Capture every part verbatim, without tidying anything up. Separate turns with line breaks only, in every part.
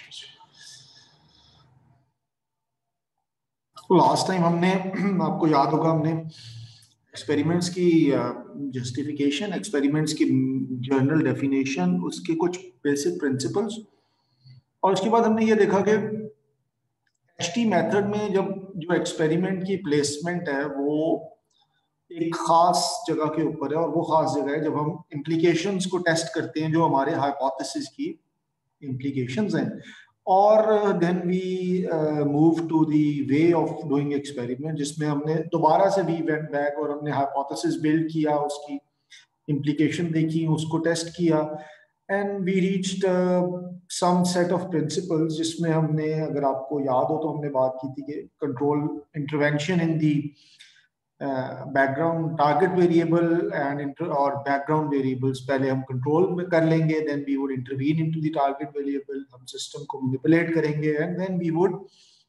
Last time हमने आपको याद होगा हमने एक्सपेरिमेंट्स की जस्टिफिकेशन, एक्सपेरिमेंट्स की जर्नल डेफिनेशन, उसके कुछ बेसिक प्रिंसिपल्स, और उसके बाद हमने ये देखा कि एचटी मेथड में जब जो एक्सपेरिमेंट की प्लेसमेंट है वो एक खास जगह के ऊपर है, और वो खास जगह है जब हम इम्प्लीकेशंस को टेस्ट करते हैं जो हमारे हाइपोथेसिस की इम्प्लीकेशंस हैं, और then we move to the way of doing experiment, जिसमें हमने दोबारा से वी वेंट बैक और हमने हाइपोथेसिस बिल्ड किया, उसकी इम्प्लीकेशन देखी, उसको टेस्ट किया, and we reached some set of principles, जिसमें हमने, अगर आपको याद हो तो हमने बात की थी कि control intervention in the background target variable and और बैकग्राउंड वेरिएबल्स पहले हम कंट्रोल में कर लेंगे, then we would intervene into the target variable, हम सिस्टम को मैनिपुलेट करेंगे, and then we would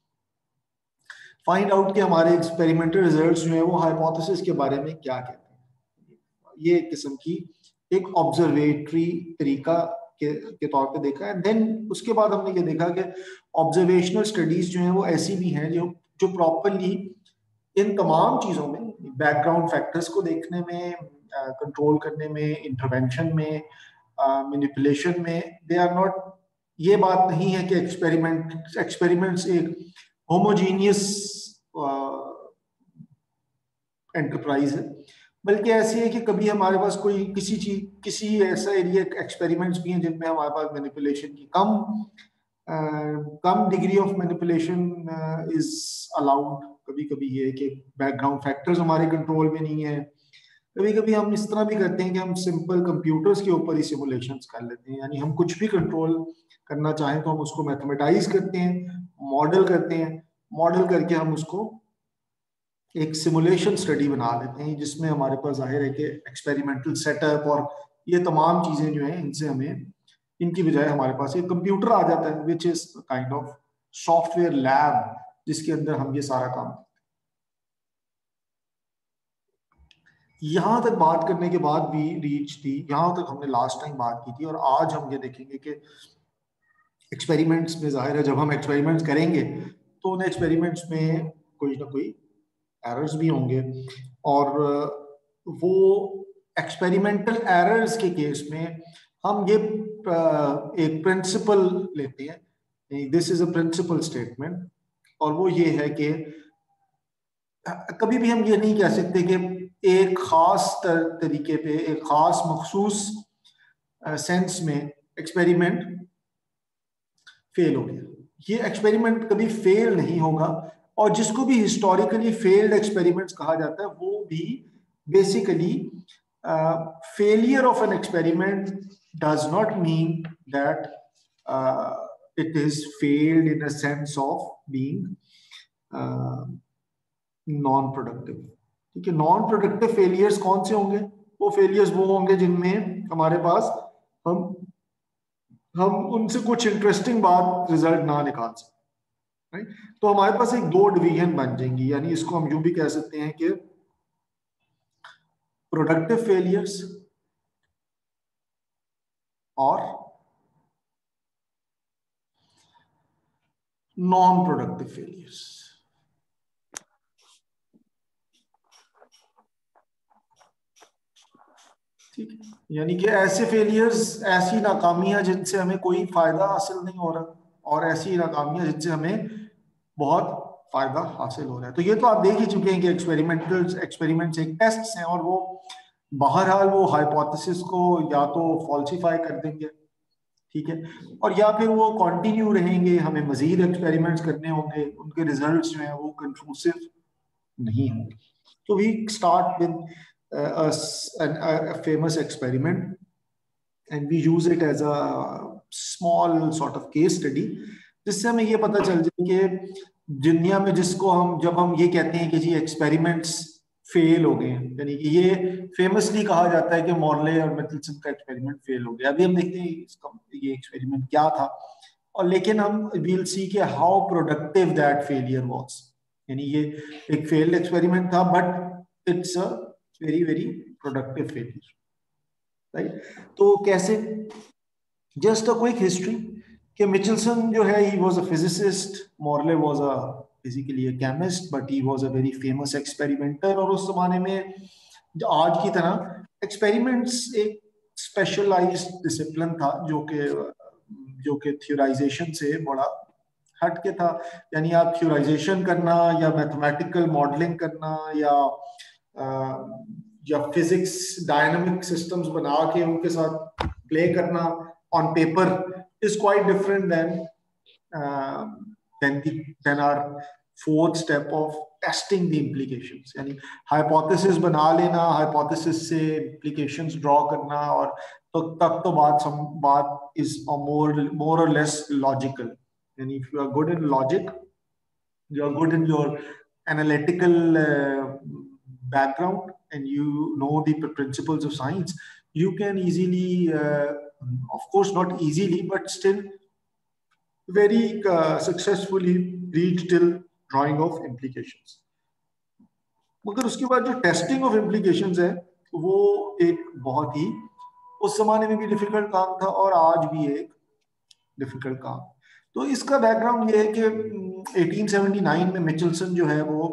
find out कि हमारे एक्सपेरिमेंटल रिजल्ट्स जो है वो हाइपोथेसिस के बारे में क्या कहते हैं। ये एक किस्म की एक ऑब्जर्वेटरी तरीका के, के तौर पे देखा है। देन उसके बाद हमने ये देखा कि ऑब्जर्वेशनल स्टडीज जो हैं वो ऐसी भी हैं जो जो प्रॉपरली इन तमाम चीजों में, बैकग्राउंड फैक्टर्स को देखने में, कंट्रोल uh, करने में, इंटरवेंशन में, मैनिपुलेशन uh, में, दे आर नॉट, ये बात नहीं है कि एक्सपेरिमेंट एक्सपेरिमेंट्स एक होमोजीनियस एंटरप्राइज है, बल्कि ऐसी है कि कभी हमारे पास कोई किसी चीज किसी ऐसा एरिया एक्सपेरिमेंट्स भी हैं जिनमें हमारे पास मैनिपुलेशन की कम uh, कम degree of manipulation is allowed. कभी कभी ये है कि बैकग्राउंड फैक्टर्स हमारे कंट्रोल में नहीं है। कभी कभी हम इस तरह भी करते हैं कि हम सिंपल कंप्यूटर्स के ऊपर ही सिमुलेशंस कर लेते हैं, यानी हम कुछ भी कंट्रोल करना चाहें तो हम उसको मैथमेटाइज करते हैं, मॉडल करते हैं, मॉडल करके हम उसको एक सिमुलेशन स्टडी बना लेते हैं, जिसमें हमारे पास जाहिर है कि एक्सपेरिमेंटल सेटअप और ये तमाम चीजें जो हैं इनसे हमें, इनकी बजाय हमारे पास एक कंप्यूटर आ जाता है which is kind of software lab, जिसके अंदर हम ये सारा काम। यहां तक बात करने के बाद भी रीच थी, यहां तक हमने लास्ट टाइम बात की थी, और आज हम ये देखेंगे कि एक्सपेरिमेंट्स में जाहिर है जब हम एक्सपेरिमेंट्स करेंगे तो उन एक्सपेरिमेंट्स में कोई ना कोई एरर्स भी होंगे, और वो एक्सपेरिमेंटल एरर्स के केस में हम ये एक प्रिंसिपल लेते हैं, this is a principle statement, और वो ये है कि कभी भी हम ये नहीं कह सकते कि एक खास तरीके पे, एक खास मखसूस सेंस में एक्सपेरिमेंट फेल हो गया। ये एक्सपेरिमेंट कभी फेल नहीं होगा, और जिसको भी हिस्टोरिकली फेल्ड एक्सपेरिमेंट्स कहा जाता है वो भी basically failure of an experiment does not mean that it is failed in a sense of being non productive. ठीक है, नॉन प्रोडक्टिव फेलियर्स कौन से होंगे? वो फेलियर्स वो होंगे जिनमें हमारे पास हम हम उनसे कुछ इंटरेस्टिंग बात रिजल्ट ना निकाल सकते, राइट? तो हमारे पास एक दो डिवीजन बन जाएंगी, यानी इसको हम यूं भी कह सकते हैं कि प्रोडक्टिव फेलियर्स और नॉन प्रोडक्टिव फेलियर्स। ठीक है, यानी कि ऐसे फेलियर्स, ऐसी नाकामियां जिनसे हमें कोई फायदा हासिल नहीं हो रहा, और ऐसी नाकामियां जिनसे हमें बहुत फायदा हासिल हो रहा है। तो ये तो आप देख ही चुके हैं कि एक्सपेरिमेंटल एक्सपेरिमेंट्स एक टेस्ट हैं, और वो बहरहाल वो हाइपोथेसिस को या तो फॉल्सिफाई कर देंगे, ठीक है, और या फिर वो कंटिन्यू रहेंगे, हमें मजीद एक्सपेरिमेंट्स करने होंगे, उनके रिजल्ट्स जो हैं वो कंक्लूसिव नहीं होंगे। तो we start with a, a famous experiment and we use it as a small sort of case study, जिससे हमें ये पता चल जाए कि दुनिया में जिसको हम, जब हम ये कहते हैं कि जी एक्सपेरिमेंट्स फेल हो गए, यानी कि ये फेमसली कहा जाता है कि मॉर्ले और मिचेल्सन का एक्सपेरिमेंट फेल हो गया। अभी हम देखते हैं इसका ये एक्सपेरिमेंट क्या था, और लेकिन हम वील सी के how productive that failure was, यानी ये एक फेल्ड एक्सपेरिमेंट था but it's a very very productive failure, right? तो कैसे, जस्ट अ क्विक हिस्ट्री कि मिचेल्सन जो है he was a physicist, Morley was a basically a chemist, but he was a very famous experimenter. और उस जमाने में आज की तरह एक्सपेरिमेंट्स एक स्पेशलाइज्ड डिसिप्लिन था जो कि जो कि थ्योराइजेशन से बड़ा हट के था। यानी आप थ्योराइजेशन करना या मैथमेटिकल मॉडलिंग करना या आ, या फिजिक्स डायनामिक सिस्टम्स बना के उनके साथ प्ले करना on paper is quite different than than than our fourth step of testing the implications. यानी हाइपोथेसिस बना लेना, हाइपोथेसिस से इम्प्लीकेशंस ड्रॉ करना, और तो तब तो बात सम बात इज मोर मोर और less logical. And if you are good in logic, you are good in your analytical uh, background, and you know the principles of science, you can easily, uh, of course not easily, but still very uh, successfully reach till drawing of implications. मगर उसके बाद जो testing of implications है वो एक बहुत ही उस जमाने में भी डिफिकल्ट काम था और आज भी एक डिफिकल्ट काम। तो इसका बैकग्राउंड ये है कि अठारह सौ उन्यासी में मिचेल्सन जो है वो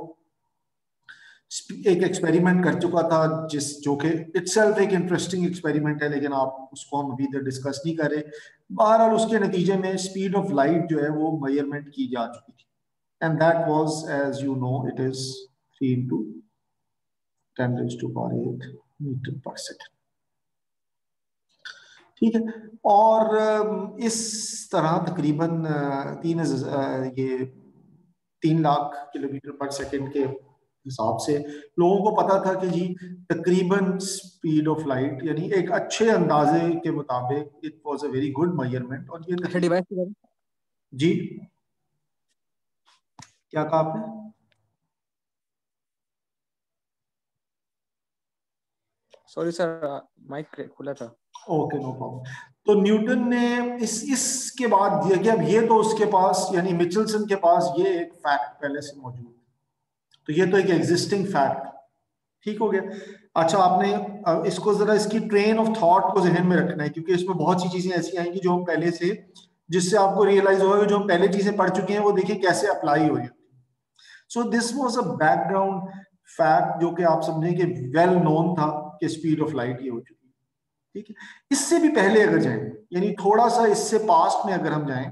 एक एक्सपेरिमेंट कर चुका था, जिस जो कि इटसेल्फ एक इंटरेस्टिंग एक्सपेरिमेंट है, लेकिन आप उसको हम अभी इधर डिस्कस नहीं करें। बहरहाल उसके नतीजे में स्पीड ऑफ लाइट जो है वो मेजरमेंट की जा चुकी थी, and that was as you know it is three into ten raise to power eight metre पर सेकेंड। ठीक है, और इस तरह तकरीबन तीन ये तीन लाख किलोमीटर पर सेकेंड के हिसाब से लोगों को पता था कि जी तकरीबन स्पीड ऑफ लाइट, यानी एक अच्छे अंदाजे के मुताबिक it was a very good measurement. और ये
अच्छा डिवाइस की
जी क्या कहा आपने?
सॉरी सर, माइक खुला था।
Okay, no problem. तो न्यूटन ने इस इसके बाद दिया कि अब ये तो उसके पास, यानी मिचेल्सन के पास ये एक फैक्ट पहले से मौजूद है, तो ये तो एक एग्जिस्टिंग फैक्ट ठीक हो गया। अच्छा, आपने इसको जरा इसकी ट्रेन ऑफ थॉट को जहन में रखना है, क्योंकि इसमें बहुत सी चीजें ऐसी आएंगी जो हम पहले से, जिससे आपको रियलाइज होगा जो हम पहले चीजें पढ़ चुके हैं वो देखिए कैसे अप्लाई हो रही है। So this was a background fact जो कि आप समझें कि वेल नोन था कि स्पीड ऑफ लाइट ये हो चुकी है। ठीक है, इससे भी पहले अगर जाएं, यानी थोड़ा सा इससे पास्ट में अगर हम जाएं,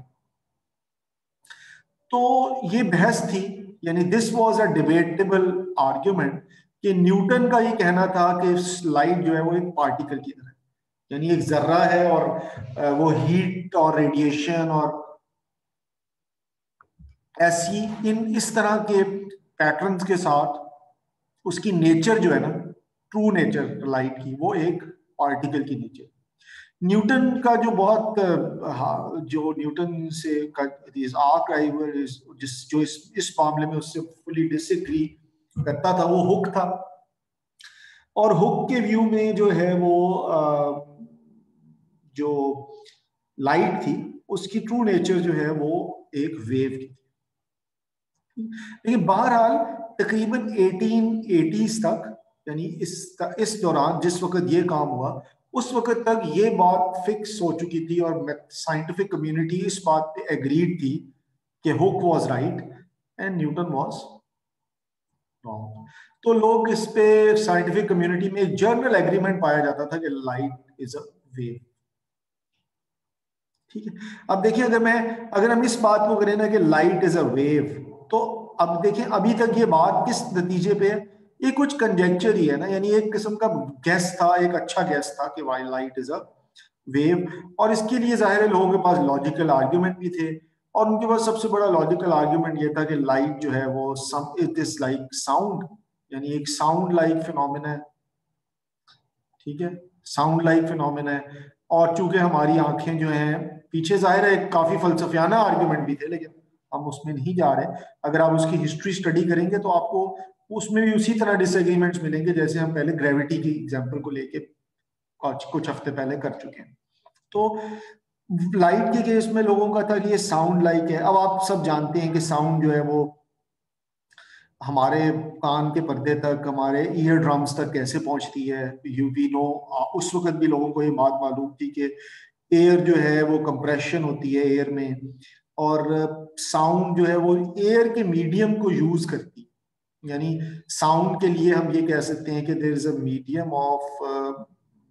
तो ये बहस थी, यानी this was a debatable argument कि न्यूटन का ये कहना था कि लाइट जो है वो एक पार्टिकल की तरह, यानी एक जर्रा है और वो हीट और रेडिएशन और ऐसी इन इस तरह के पैटर्न्स के साथ उसकी नेचर जो है ना, ट्रू नेचर लाइट की, वो एक पार्टिकल की नेचर। न्यूटन का जो बहुत जो न्यूटन से आर्क राइवल जिस जो इस, इस मामले में उससे फुली डिसएग्री करता था वो हुक था। और हुक के व्यू में जो है वो जो लाइट थी उसकी ट्रू नेचर जो है वो एक वेव की। लेकिन बहरहाल तकरीबन अठारह एटीज़ तक, यानी इस इस दौरान जिस वक्त ये काम हुआ उस वक्त तक ये बात फिक्स हो चुकी थी और साइंटिफिक कम्युनिटी इस बात पे एग्रीड थी कि Hooke was right and Newton was wrong. तो लोग इस पे साइंटिफिक कम्युनिटी में एक जनरल एग्रीमेंट पाया जाता था कि लाइट इज अ वेव। ठीक है, अब देखिए अगर मैं अगर हम इस बात को करें ना कि लाइट इज अ वेव, तो अब देखें अभी तक ये बात किस नतीजे पे है? ये कुछ कंजेक्चर ही है ना, यानी एक किस्म का गैस था, एक अच्छा गैस था कि why light is a wave. और इसके लिए जाहिर है लोगों के पास लॉजिकल आर्ग्यूमेंट भी थे, और उनके पास सबसे बड़ा लॉजिकल आर्ग्यूमेंट ये था कि लाइट जो है वो some it is like sound, यानी एक साउंड लाइक फिनोमेना है। ठीक है, साउंड लाइक फिनोमेना है, और चूंकि हमारी आंखें जो हैं, पीछे जाहिर है काफी फलसफियाना आर्ग्यूमेंट भी थे लेकिन हम उसमें नहीं जा रहे। अगर आप उसकी हिस्ट्री स्टडी करेंगे तो आपको उसमें भी उसी तरह डिसएग्रीमेंट्स मिलेंगे जैसे हम पहले ग्रेविटी की एग्जांपल को लेके कुछ कुछ हफ्ते पहले कर चुके हैं। तो लाइट के केस में लोगों का था कि ये साउंड लाइक है। अब आप सब जानते हैं कि साउंड जो है वो हमारे कान के पर्दे तक, हमारे ईयर ड्रम्स तक कैसे पहुंचती है। यू वी नो, उस वक्त भी लोगों को ये बात मालूम थी कि एयर जो है वो कंप्रेशन होती है एयर में, और साउंड जो है वो एयर के मीडियम को यूज करती है। यानी साउंड के लिए हम ये कह सकते हैं कि there is a medium of,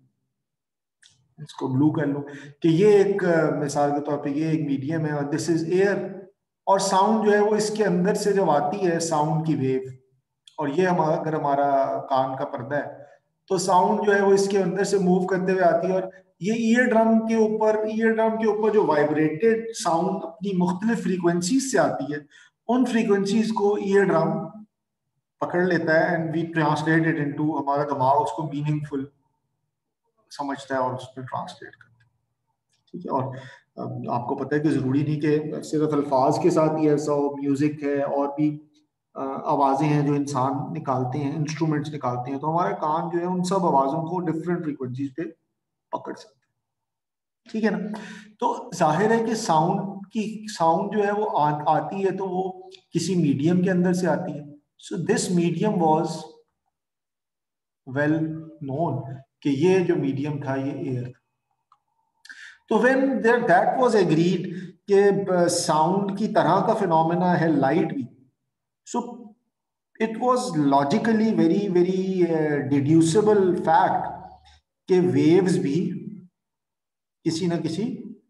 इसको ब्लू कर लूं कि ये एक uh, मिसाल के तौर पे ये एक मीडियम है और दिस इज एयर, और साउंड जो है वो इसके अंदर से जब आती है साउंड की वेव, और ये हमारा अगर हमारा कान का पर्दा है तो साउंड जो है वो इसके अंदर से मूव करते हुए आती है, और ये ईयर ड्रम के ऊपर ईयर ड्रम के ऊपर जो वाइब्रेटेड साउंड अपनी मुख्तलिफ फ्रीक्वेंसीज से आती है, उन फ्रीक्वेंसीज को ईयर ड्रम पकड़ लेता है and we translate it into, हमारा दिमाग उसको मीनिंगफुल समझता है और उस पर ट्रांसलेट करता है। ठीक है, और आपको पता है कि जरूरी नहीं कि सिर्फ अल्फाज के साथ ही ऐसा हो, म्यूजिक है और भी आवाजें हैं जो इंसान निकालते हैं, इंस्ट्रूमेंट्स निकालते हैं, तो हमारा कान जो है उन सब आवाजों को डिफरेंट फ्रीक्वेंसीज पे पकड़ सकता है। ठीक है ना, तो जाहिर है कि साउंड की साउंड जो है वो आ, आती है तो वो किसी मीडियम के अंदर से आती है। So this medium was well known कि ये जो मीडियम था ये एयर था। तो when there that was agreed कि साउंड की तरह का फिनोमेना है लाइट भी, so it was logically very very deducible fact कि वेव्स भी किसी ना किसी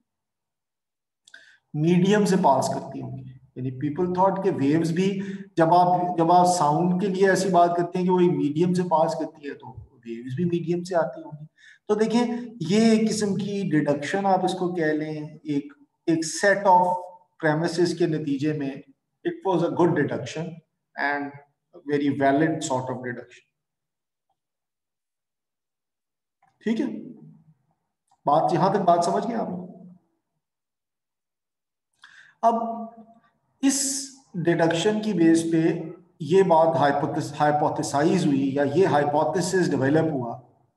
मीडियम से पास करती होंगी। यानी पीपल थॉट के वेव्स भी, जब आप जब आप साउंड के लिए ऐसी बात करते हैं कि वो एक मीडियम से पास करती है, तो वेव्स भी मीडियम से आती होंगी। तो देखिए ये एक किस्म की डिडक्शन आप इसको कह लें, एक एक सेट ऑफ प्रेमिसेस के नतीजे में it was a good deduction and very valid sort of deduction. ठीक है, बात यहां तक बात समझ गए आप? अब इस डिडक्शन की बेस पे ये बात हाइपोथेसाइज हुई या ये हाइपोथेसिस डेवलप हुआ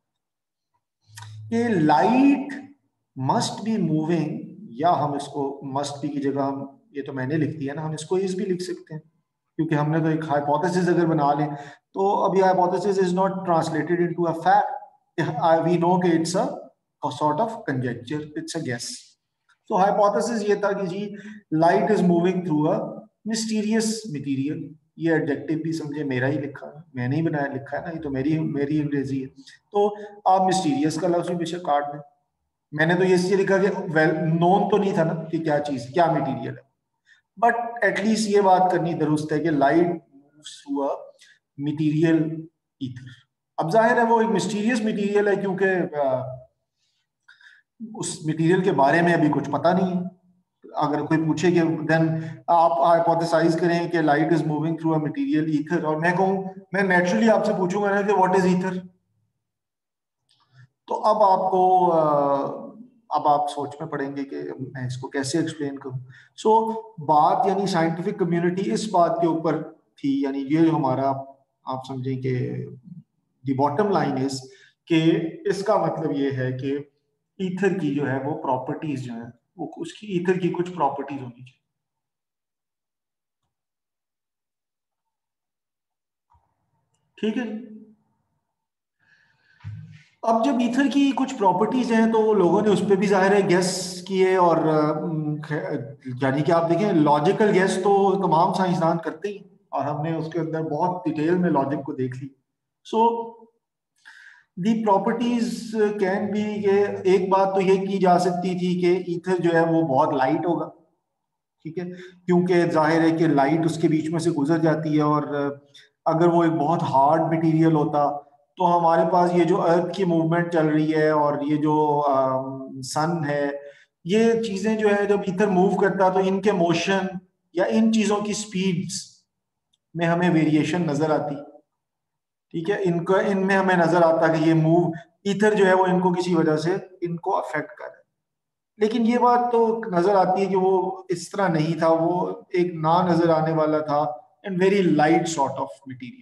कि लाइट मस्ट बी मूविंग, या हम इसको मस्ट बी की जगह हम, ये तो मैंने लिख दिया ना, हम इसको इस भी लिख सकते हैं क्योंकि हमने तो एक हाइपोथेसिस अगर बना लें तो अभी hypothesis is not translated into a fact, we know कि it's a sort of conjecture, it's a guess. तो हाइपोथेसिस ये था कि जी light is moving through a mysterious material, ये एडजेक्टिव भी समझे मेरा ही लिखा है, मैंने ही बनाया लिखा है ना, ये तो मेरी मेरी अंग्रेजी है। तो आप मिस्टीरियस का लफ्ज भी बेशक काट दें, मैंने तो ये इसलिए लिखा कि वेल नोन तो नहीं था ना कि क्या चीज क्या मटेरियल है, बट एटलीस्ट ये बात करनी दुरुस्त है कि light moves through a material ether. अब जाहिर है वो एक मिस्टीरियस मटेरियल है क्योंकि उस मटेरियल के बारे में अभी कुछ पता नहीं है। अगर कोई पूछे कि देन आप हाइपोथेसाइज करें कि light is moving through a material ether, और मैं कहूं, मैं नेचुरली आपसे पूछूंगा ना कि व्हाट इज ईथर, तो अब आपको अब आप सोच में पड़ेंगे कि मैं इसको कैसे एक्सप्लेन करूं। सो so, बात यानी साइंटिफिक कम्युनिटी इस बात के ऊपर थी, यानी ये जो हमारा आप समझें कि द बॉटम लाइन इज कि इसका मतलब ये है कि ईथर की जो है वो प्रॉपर्टीज जो है वो उसकी ईथर की कुछ प्रॉपर्टीज होनी चाहिए। ठीक है, अब जब ईथर की कुछ प्रॉपर्टीज हैं तो लोगों ने उस पर भी जाहिर है गेस किए, और यानी कि आप देखें लॉजिकल गेस तो तमाम साइंसदान करते ही, और हमने उसके अंदर बहुत डिटेल में लॉजिक को देख ली। So the properties can be, ये एक बात तो ये की जा सकती थी कि ईथर जो है वो बहुत लाइट होगा। ठीक है, क्योंकि जाहिर है कि लाइट उसके बीच में से गुजर जाती है, और अगर वो एक बहुत हार्ड मटेरियल होता तो हमारे पास ये जो अर्थ की मूवमेंट चल रही है और ये जो सन है, ये चीजें जो है जब ईथर मूव करता तो इनके मोशन या इन चीजों की स्पीड्स में हमें वेरिएशन नजर आती। ठीक है, इनको इनमें हमें नजर आता कि ये मूव ईथर जो है वो इनको किसी वजह से इनको अफेक्ट कर रहा है। लेकिन ये बात तो नजर आती है कि वो इस तरह नहीं था, वो एक ना नजर आने वाला था and very light sort of material.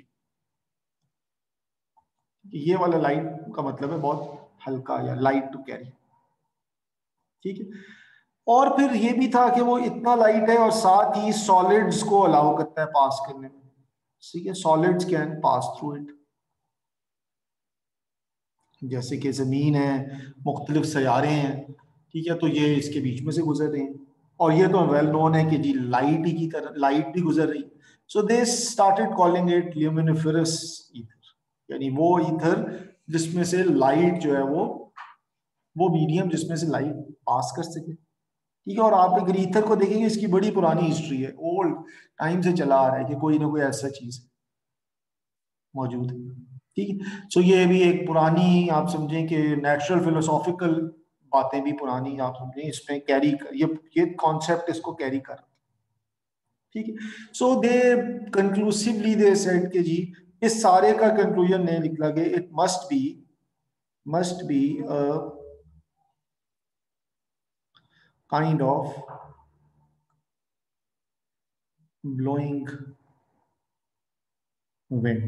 ये वाला लाइट का मतलब है बहुत हल्का या लाइट टू कैरी। ठीक है, और फिर ये भी था कि वो इतना लाइट है और साथ ही सॉलिड्स को अलाउ करता है पास करने में। ठीक है, solids can pass through it, जैसे कि जमीन है, मुख्तलिफ सयारे हैं। ठीक है, तो ये इसके बीच में से गुजर रहे हैं, और ये तो वेल नोन है कि जी लाइट ही की तरह लाइट भी गुजर रही। So they started calling it luminiferous ether, यानी वो ईथर जिसमें से लाइट जो है वो वो मीडियम जिसमें से लाइट पास कर सके। ठीक है, और आप अगर ईथर को देखेंगे इसकी बड़ी पुरानी हिस्ट्री है, ओल्ड टाइम से चला आ रहा है कि कोई ना कोई ऐसा चीज मौजूद है। ठीक है, सो ये भी एक पुरानी आप समझें कि नेचुरल फिलोसॉफिकल बातें भी पुरानी आप समझें इसमें कैरी कर, ये ये कॉन्सेप्ट इसको कैरी कर। ठीक है, सो दे कंक्लूसिवली दे सेड कि जी इस सारे का कंक्लूजन ने निकला कि it must be must be a kind of blowing wind,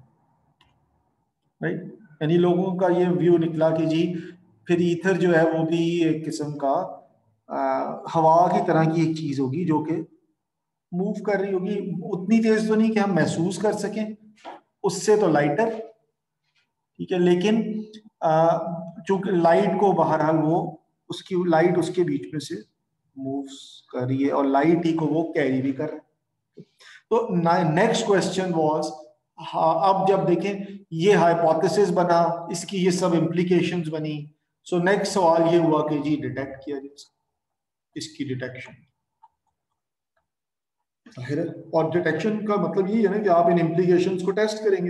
right. यानी लोगों का ये व्यू निकला कि जी फिर ईथर जो है वो भी एक किस्म का आ, हवा की तरह की एक चीज होगी जो कि मूव कर रही होगी, उतनी तेज तो नहीं कि हम महसूस कर सकें, उससे तो लाइटर। ठीक है, लेकिन चूंकि लाइट को बहरहाल वो उसकी लाइट उसके बीच में से मूव कर रही है और लाइट ही को वो कैरी भी कर रहा है। तो नेक्स्ट क्वेश्चन वाज, हाँ अब जब देखें ये हाइपोथेसिस बना, इसकी ये सब इम्प्लीकेशंस बनी, सो नेक्स्ट सवाल ये हुआ कि जी डिटेक्ट किया जाए इसकी डिटेक्शन, जाहिर है। और डिटेक्शन का मतलब ये है ना कि आप इन इम्प्लीकेशंस को टेस्ट करेंगे।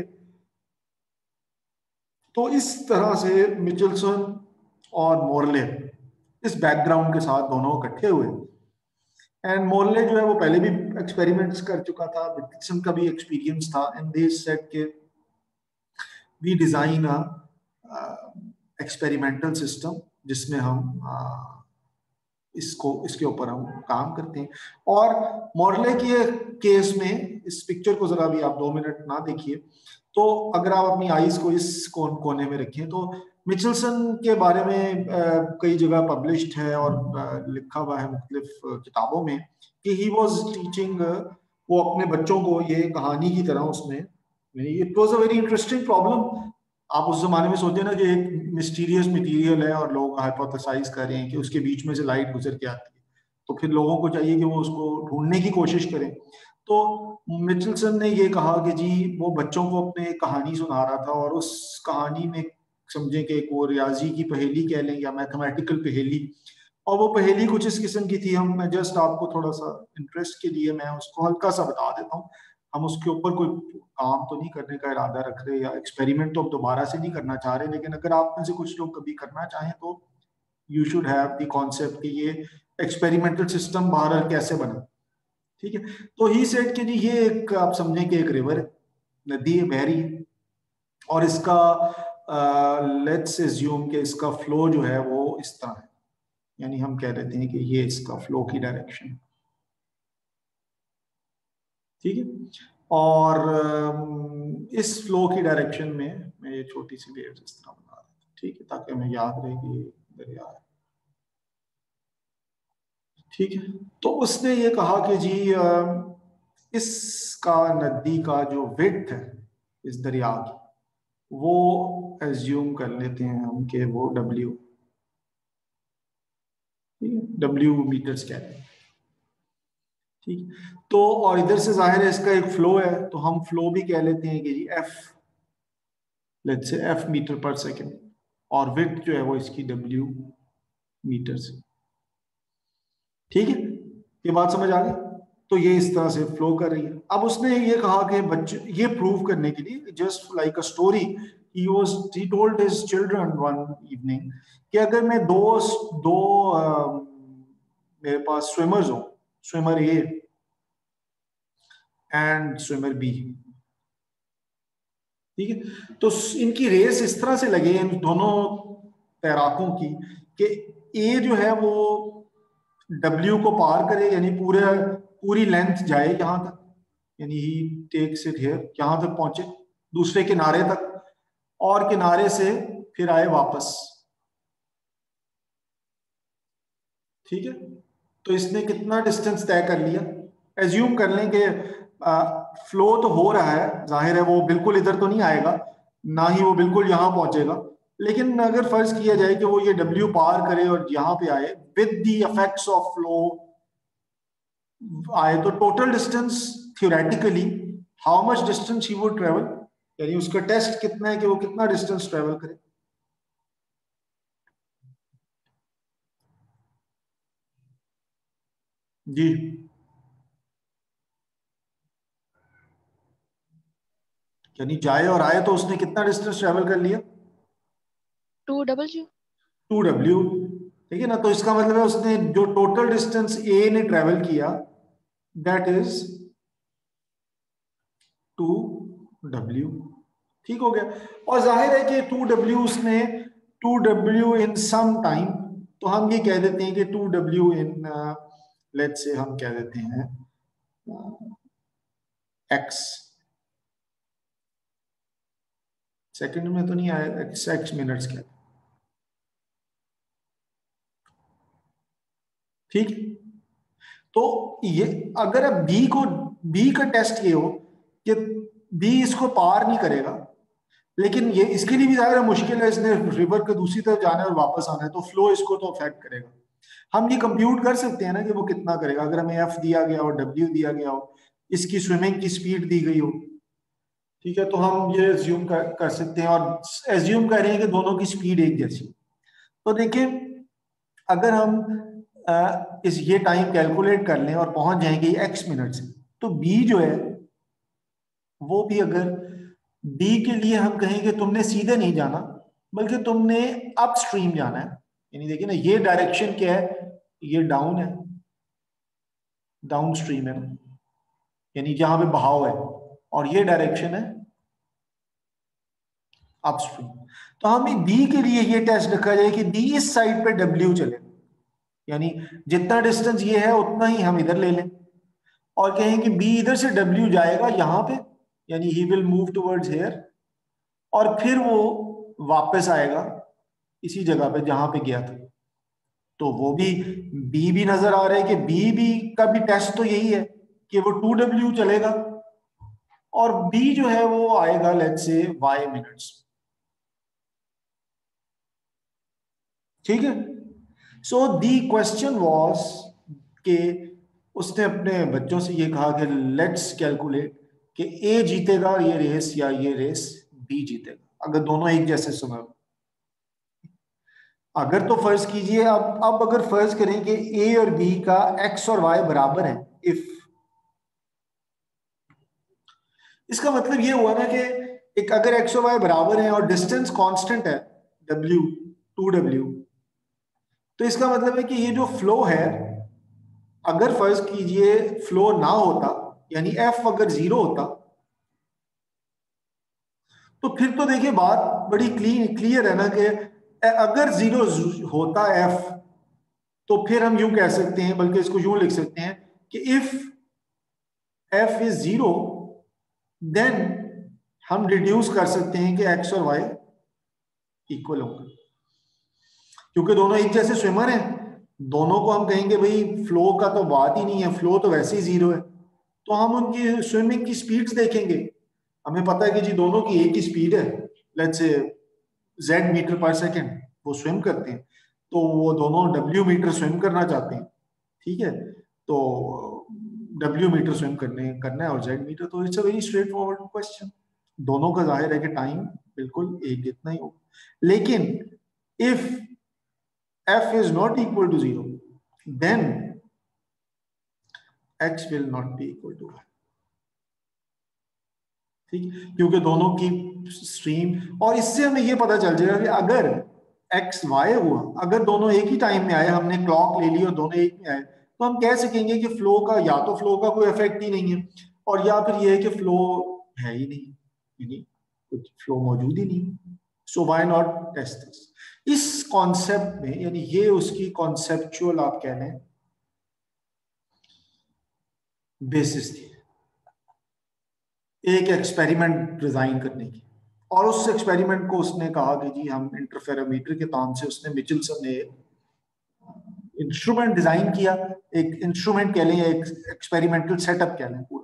तो इस तरह से मिचेल्सन और मोरले इस बैकग्राउंड के साथ दोनों इकट्ठे हुए। एंड मोरले जो है वो पहले भी एक्सपेरिमेंट्स कर चुका था, मिचेल्सन का भी एक्सपीरियंस था, एंड दे सेड के we design a experimental system जिसमें हम uh, इसको इसके ऊपर हम काम करते हैं। और मोरले के केस में इस पिक्चर को जरा भी आप दो मिनट ना देखिए, तो अगर आप अपनी आईज को इस कोन कोने में रखें तो मिचेल्सन के बारे में आ, कई जगह पब्लिश्ड है और आ, लिखा हुआ है मुख्तलिफ किताबों में कि ही वाज टीचिंग, वो अपने बच्चों को ये कहानी की तरह उसमें, it was a very interesting problem. आप उस जमाने में सोचे ना कि एक मिस्टीरियस मटेरियल है और लोग हाइपोथेसाइज कर रहे हैं कि उसके बीच में से लाइट गुजर के आती है, तो फिर लोगों को चाहिए कि वो उसको ढूंढने की कोशिश करें। तो मिचेल्सन ने ये कहा कि जी वो बच्चों को अपने कहानी सुना रहा था और उस कहानी में समझे कि एक वो रियाजी की पहेली कह लें या मैथमेटिकल पहेली, और वो पहेली कुछ इस किस्म की थी, हम मैं जस्ट आपको थोड़ा सा इंटरेस्ट के लिए मैं उसको हल्का सा बता देता हूँ। हम उसके ऊपर कोई काम तो नहीं करने का इरादा रख रहे या एक्सपेरिमेंट तो अब दोबारा से नहीं करना चाह रहे, लेकिन अगर आप में से कुछ लोग कभी करना चाहें तो you should have the concept कि ये एक्सपेरिमेंटल सिस्टम बाहर कैसे बना। ठीक है, तो ही सेड कि जी ये एक आप समझें कि एक रिवर है, नदी है, बहरी है, और इसका लेट्स एज्यूम कि इसका फ्लो जो है वो इस तरह है, यानी हम कह देते हैं कि ये इसका फ्लो की डायरेक्शन। ठीक है, और इस फ्लो की डायरेक्शन में मैं ये छोटी सी वेव्स इस तरह बना रहा था, ठीक है, ताकि हमें याद रहे कि दरिया है। ठीक है, तो उसने ये कहा कि जी इसका नदी का जो विड्थ है इस दरिया की, वो एज्यूम कर लेते हैं हम कि वो डब्ल्यू, ठीक है, डब्ल्यू मीटर स्क्वायर। ठीक, तो और इधर से जाहिर है इसका एक फ्लो है, तो हम फ्लो भी कह लेते हैं कि जी F, let's say F meter पर सेकेंड, और विड्थ जो है वो इसकी डब्ल्यू मीटर से। ठीक है, ये बात समझ आ गई। तो ये इस तरह से फ्लो कर रही है। अब उसने ये कहा कि बच्चे ये प्रूव करने के लिए, just like a story, he was he told his children one evening कि अगर मैं दो दो आ, मेरे पास स्विमर्स हो, swimmer A and swimmer B, ठीक है, तो इनकी रेस इस तरह से लगे इन दोनों तैराकों की कि ए जो है वो डब्ल्यू को पार करे, यानी पूरे पूरी लेंथ जाए यहां तक, यानी ही टेक्स इट हियर, यहां तक पहुंचे दूसरे किनारे तक, और किनारे से फिर आए वापस। ठीक है, तो इसने कितना डिस्टेंस तय कर लिया, एज्यूम कर लें कि फ्लो तो हो रहा है, जाहिर है वो बिल्कुल इधर तो नहीं आएगा, ना ही वो बिल्कुल यहां पहुंचेगा, लेकिन अगर फर्ज किया जाए कि वो ये W पार करे और यहाँ पे आए with the effects of flow आए, तो total distance theoretically how much distance he would travel, यानी उसका टेस्ट कितना है कि वो कितना डिस्टेंस ट्रेवल करे। जी यानी जाए और आए तो उसने कितना डिस्टेंस ट्रेवल कर लिया,
टू डब्ल्यू
टू डब्ल्यू, ठीक है ना। तो इसका मतलब है उसने जो टोटल डिस्टेंस ए ने ट्रेवल किया दैट इज टू डब्ल्यू, ठीक हो गया। और जाहिर है कि टू डब्ल्यू उसने two W in some time, तो हम ये कह देते हैं कि two W in let's say हम कह देते हैं एक्स, सेकंड में तो नहीं आया, एक्स एक्स मिनट्स क्या, ठीक। तो ये अगर अब बी को बी का टेस्ट ये हो कि बी इसको पार नहीं करेगा, लेकिन ये इसके लिए भी ज्यादा मुश्किल है, इसने रिवर के दूसरी तरफ जाना है और वापस आना है, तो फ्लो इसको तो अफेक्ट करेगा। हम ये कंप्यूट कर सकते हैं ना कि वो कितना करेगा, अगर हमें एफ दिया गया हो, डब्ल्यू दिया गया हो, इसकी स्विमिंग की स्पीड दी गई हो, ठीक है, तो हम ये एज्यूम कर, कर सकते हैं और एज्यूम कर रहे हैं कि दोनों की स्पीड एक जैसी। तो देखिए अगर हम आ, इस ये टाइम कैलकुलेट कर लें और पहुंच जाएंगे एक्स मिनट से, तो बी जो है वो भी अगर बी के लिए हम कहें कि तुमने सीधे नहीं जाना बल्कि तुमने अपस्ट्रीम जाना है, यानी देखिए ना ये डायरेक्शन क्या है, ये डाउन है, डाउन स्ट्रीम है, यानी जहां पे बहाव है, और ये डायरेक्शन है अपस्ट्रीम। तो हमें बी के लिए ये टेस्ट रखा जाए कि बी इस साइड पे डब्ल्यू चले, यानी जितना डिस्टेंस ये है उतना ही हम इधर ले लें और कहें कि बी इधर से डब्ल्यू जाएगा यहां पे, यानी he will move towards here, और फिर वो वापस आएगा इसी जगह पे जहां पे गया था। तो वो भी बी भी नजर आ रहा है कि बी भी का भी टेस्ट तो यही है कि वो टू डब्ल्यू चलेगा और बी जो है वो आएगा लेट्स से वाई मिनट्स, ठीक है। सो दी क्वेश्चन वाज के उसने अपने बच्चों से ये कहा कि लेट्स कैलकुलेट कि ए जीतेगा ये रेस या ये रेस बी जीतेगा अगर दोनों एक जैसे समय। अगर तो फर्ज कीजिए अब अब अगर फर्ज करें कि ए और बी का एक्स और वाई बराबर है, इफ, इसका मतलब ये हुआ ना कि एक अगर एक्स और वाई बराबर है और डिस्टेंस कांस्टेंट है डब्ल्यू, टू डब्ल्यू, तो इसका मतलब है कि ये जो फ्लो है अगर फर्ज कीजिए फ्लो ना होता यानी एफ अगर जीरो होता तो फिर तो देखिए बात बड़ी क्लीन क्लियर है ना कि अगर जीरो होता एफ तो फिर हम यूं कह सकते हैं, बल्कि इसको यूं लिख सकते हैं कि if F is zero then हम रिड्यूस कर सकते हैं कि एक्स और वाई इक्वल होगा, क्योंकि दोनों एक जैसे स्विमर हैं, दोनों को हम कहेंगे भाई फ्लो का तो बात ही नहीं है, फ्लो तो वैसे ही जीरो है, तो हम उनकी स्विमिंग की स्पीड्स देखेंगे, हमें पता है कि जी दोनों की एक ही स्पीड है, लेट्स से जेड मीटर पर सेकेंड वो स्विम करते हैं, तो वो दोनों डब्ल्यू मीटर स्विम करना चाहते हैं, ठीक है, तो डब्ल्यू मीटर स्विम करने करना है और जेड मीटर, तो it's a very straight forward question, दोनों का जाहिर है कि टाइम बिल्कुल एक जितना ही होगा। लेकिन if f is not equal to zero then x will not be equal to y, ठीक, क्योंकि दोनों की स्ट्रीम, और इससे हमें ये पता चल जाएगा कि अगर x y हुआ, अगर दोनों एक ही टाइम में आए, हमने क्लॉक ले ली और दोनों एक में आए, तो हम कह सकेंगे कि फ्लो का या तो फ्लो का कोई इफेक्ट ही नहीं है और या फिर ये है कि फ्लो है ही नहीं, यानी कुछ फ्लो मौजूद ही नहीं। So why not test this, इस कॉन्सेप्ट में, यानी ये उसकी कॉन्सेप्चुअल आप कह लें बेसिस थी एक एक्सपेरिमेंट डिजाइन करने की, और उस एक्सपेरिमेंट को उसने कहा कि जी हम इंटरफेरोमीटर के नाम से उसने मिचेल्सन ने इंस्ट्रूमेंट डिजाइन किया, एक इंस्ट्रूमेंट कह लें, एक एक्सपेरिमेंटल सेटअप कह लें पूरा,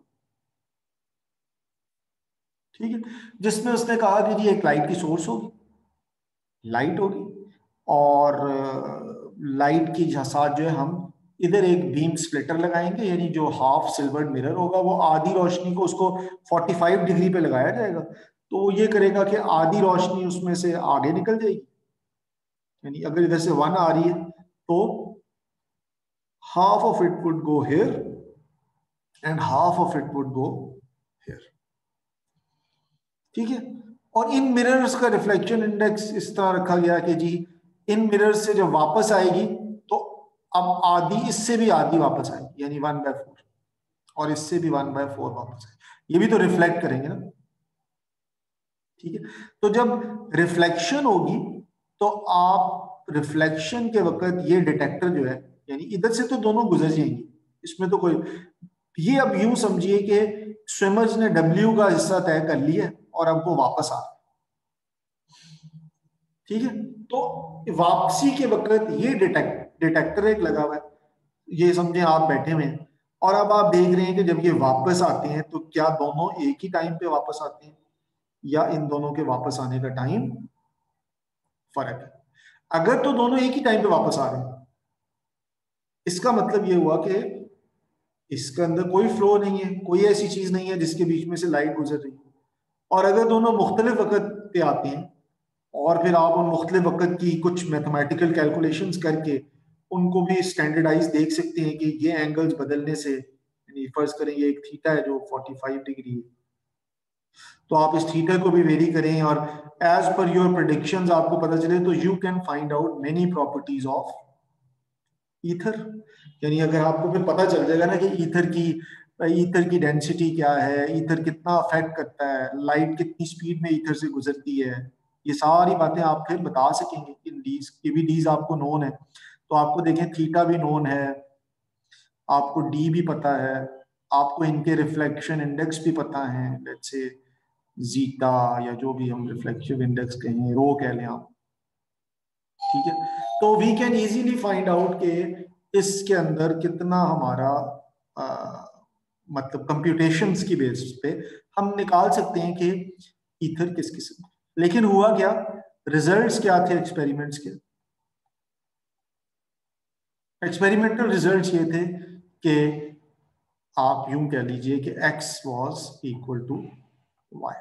ठीक है, जिसमें उसने कहा कि जी एक लाइट की सोर्स होगी लाइट होगी और लाइट की साथ जो है हम इधर एक बीम स्प्लिटर लगाएंगे, यानी जो हाफ सिल्वर्ड मिरर होगा वो आधी रोशनी को उसको पैंतालीस डिग्री पे लगाया जाएगा, तो वो ये करेगा कि आधी रोशनी उसमें से आगे निकल जाएगी, यानी अगर इधर से वन आ रही है तो half of it would go here and half of it would go here, ठीक है। और इन मिरर्स का रिफ्लेक्शन इंडेक्स इस तरह रखा गया कि जी इन मिरर्स से जब वापस आएगी तो अब आधी इससे भी आधी वापस आएगी, यानी वन बाय फोर, और इससे भी वन बाय फोर वापस आएगी, ये भी तो रिफ्लेक्ट करेंगे ना, ठीक है। तो जब रिफ्लेक्शन होगी तो आप रिफ्लेक्शन के वक्त ये डिटेक्टर जो है, यानी इधर से तो दोनों गुजर जाएंगे, इसमें तो कोई, ये अब यूं समझिए कि स्विमर्स ने डब्ल्यू का हिस्सा तय कर लिया और अब वो वापस आ रहे, ठीक है। तो वापसी के वक्त ये डिटेक्ट डिटेक्टर एक लगा हुआ है, ये समझे आप बैठे हुए हैं और अब आप देख रहे हैं कि जब ये वापस आते हैं तो क्या दोनों एक ही टाइम पे वापस आते हैं या इन दोनों के वापस आने का टाइम फर्क है। अगर तो दोनों एक ही टाइम पे वापस आ रहे हैं, इसका मतलब ये हुआ कि इसके अंदर कोई फ्लो नहीं है, कोई ऐसी चीज नहीं है जिसके बीच में से लाइट गुजर रही है। और अगर दोनों मुख्तलिफ वक्त पे आते हैं और फिर आप उन मुख्तलिफ वक्त की कुछ मैथमेटिकल कैलकुलेशंस करके उनको भी स्टैंडर्डाइज देख सकते हैं कि ये एंगल्स बदलने से, यानी फर्ज करें ये एक थीटा है जो पैंतालीस डिग्री है, तो आप इस थीटा को भी वेरी करें और एज पर योर प्रेडिक्शंस आपको पता चले, तो you can find out many properties of ether. यानी अगर आपको फिर पता चल जाएगा ना कि ईथर की ईथर की डेंसिटी क्या है, ईथर कितना अफेक्ट करता है, लाइट कितनी स्पीड में ईथर से गुजरती है, ये सारी बातें आप फिर बता सकेंगे। इन डीज ये भी डीज आपको नोन है, तो आपको देखें थीटा भी नोन है, आपको डी भी पता है, आपको इनके रिफ्लेक्शन इंडेक्स भी पता है, लेट्स से जीटा या जो भी हम रिफ्लेक्शन इंडेक्स कहें, रो कह लें आप, ठीक है। तो we can easily find out के इसके अंदर कितना हमारा आ, मतलब कंप्यूटेशंस की बेसिस पे हम निकाल सकते हैं कि ईथर किस किस्म। लेकिन हुआ क्या, रिजल्ट्स क्या थे एक्सपेरिमेंट्स के? एक्सपेरिमेंटल रिजल्ट्स ये थे कि आप यूं कह लीजिए कि x was equal to y,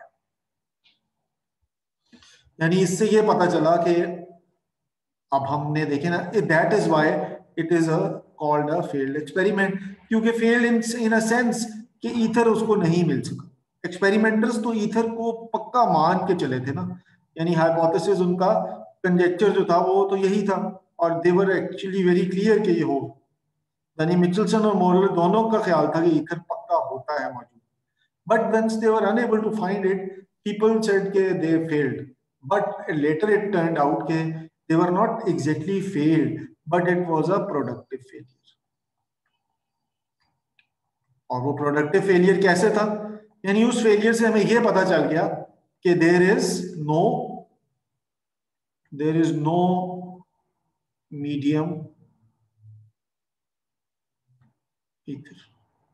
यानी इससे ये पता चला कि अब हमने देखे ना, that is why it is a called a failed experiment, क्योंकि failed in in a sense कि ईथर उसको नहीं मिल सका। एक्सपेरिमेंटर्स तो ईथर को पक्का मान के चले थे ना, यानी हाइपोथेसिस उनका कंजेक्चर जो था वो तो यही था, और they were actually very clear कि ये हो, यानी मिचेल्सन और मोरले दोनों का ख्याल था कि ईथर पक्का होता है मौजूद। But whence they were unable to find it, people said के they failed, but later it turned out के they were not exactly failed, but it was a productive failure. और वो प्रोडक्टिव फेलियर कैसे था, यानी उस फेलियर से हमें यह पता चल गया कि there is no there is no medium ether,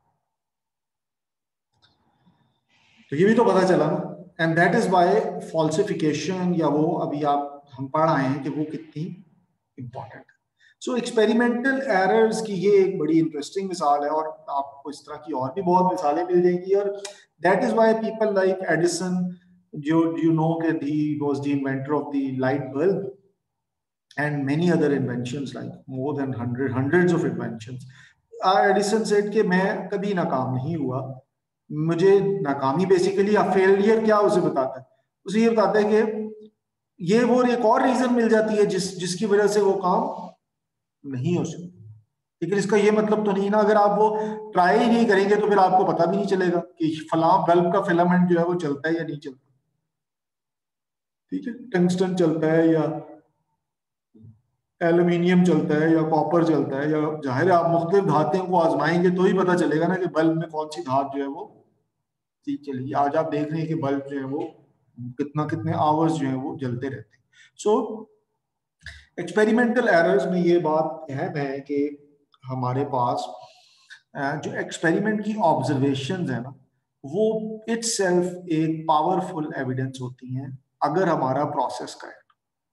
तो ये भी तो पता चला ना, and that is why falsification या वो अभी आप हम पढ़ आए हैं कि वो कितनी इंपॉर्टेंट है। सो एक्सपेरिमेंटल एरर्स की ये एक बड़ी इंटरेस्टिंग मिसाल है, और आपको इस तरह की और भी बहुत मिसालें मिल जाएंगी, और that is why people like Edison, जो यू नो कि he was the inventor of the light bulb and many other inventions, like more than hundred hundreds of inventions. Edison said कि मैं कभी नाकाम नहीं हुआ, मुझे नाकामी बेसिकली या फेलियर क्या उसे बताता है, उसे ये बताता है कि ये वो एक और रीजन मिल जाती है जिस जिसकी वजह से वो काम नहीं हो सकता। लेकिन इसका ये मतलब तो नहीं ना, अगर आप वो ट्राई ही नहीं करेंगे तो फिर आपको पता भी नहीं चलेगा कि फलां बल्ब का फिलामेंट जो है वो चलता है या नहीं चलता, ठीक है। टंगस्टन चलता है या एल्यूमिनियम चलता है या कॉपर चलता है, या जाहिर है आप मुख्तलिफ धातुओं को आजमाएंगे तो ही पता चलेगा ना कि बल्ब में कौन सी धात जो है वो ठीक चलेगी। आज आप देख रहे हैं कि बल्ब जो है वो कितना कितने आवर्स जो है वो जलते रहते हैं। सो एक्सपेरिमेंटल एरर्स में ये बात अहम है कि हमारे पास जो एक्सपेरिमेंट की ऑब्जर्वेशंस है ना, वो इटसेल्फ एक पावरफुल एविडेंस होती हैं अगर हमारा प्रोसेस करेक्ट।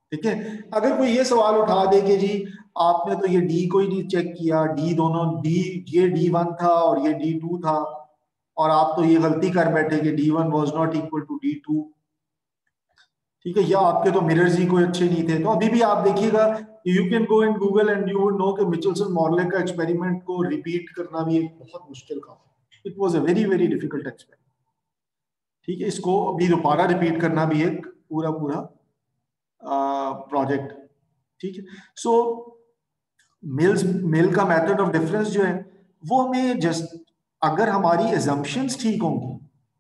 ठीक है। अगर कोई ये सवाल उठा दे कि जी आपने तो ये डी को ही नहीं चेक किया, डी दोनों डी ये डी वन था और ये डी टू था, और आप तो ये गलती कर बैठे कि D one was not equal to D two, ठीक है, या आपके तो मिरर्स ही कोई अच्छे नहीं थे, तो अभी भी आप देखिएगा you can go in Google and you would know कि मिचेल्सन मॉर्ले का एक्सपेरिमेंट को रिपीट करना भी एक बहुत मुश्किल काम है। It was a very very difficult experiment, ठीक है। इसको अभी दोबारा रिपीट करना भी एक पूरा पूरा प्रोजेक्ट, ठीक है। सो मिल्स मिल का मेथड ऑफ डिफरेंस जो है वो हमें जस्ट, अगर हमारी एजम्पशंस ठीक होंगी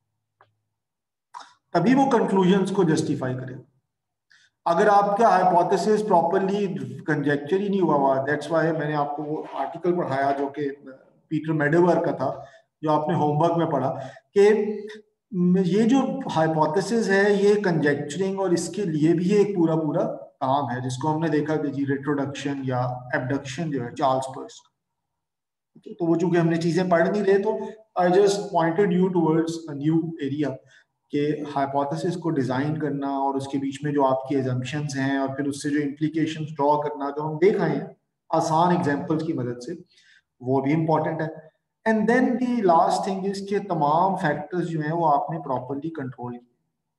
तभी वो कंक्लूजन्स को जस्टिफाई करेगा। अगर आपका हाइपोथेसिस प्रॉपर्ली कंजेक्चर ही नहीं हुआ हुआ, दैट्स व्हाई मैंने आपको वो आर्टिकल पढ़ाया जो कि पीटर मेडोवर का था, जो आपने होमवर्क में पढ़ा, कि ये जो हाइपोथेसिस है ये कंजेक्चरिंग और इसके लिए भी एक पूरा पूरा काम है, जिसको हमने देखा कि जी रिट्रोडक्शन या एबडक्शन जो है चार्ल्स पर्स। तो वो चूंकि हमने चीजें पढ़ नहीं रहे, तो I just pointed you towards a new area कि हाइपोथेसिस को डिजाइन करना और उसके बीच में जो आपकी एजम्पशंस हैं और फिर उससे जो इम्प्लीकेशंस ड्रॉ करना, जो हम देख आए हैं आसान एग्जांपल्स की मदद से, वो भी इंपॉर्टेंट है। And then the last thing is के तमाम फैक्टर्स जो हैं वो आपने प्रॉपर्ली कंट्रोल किए,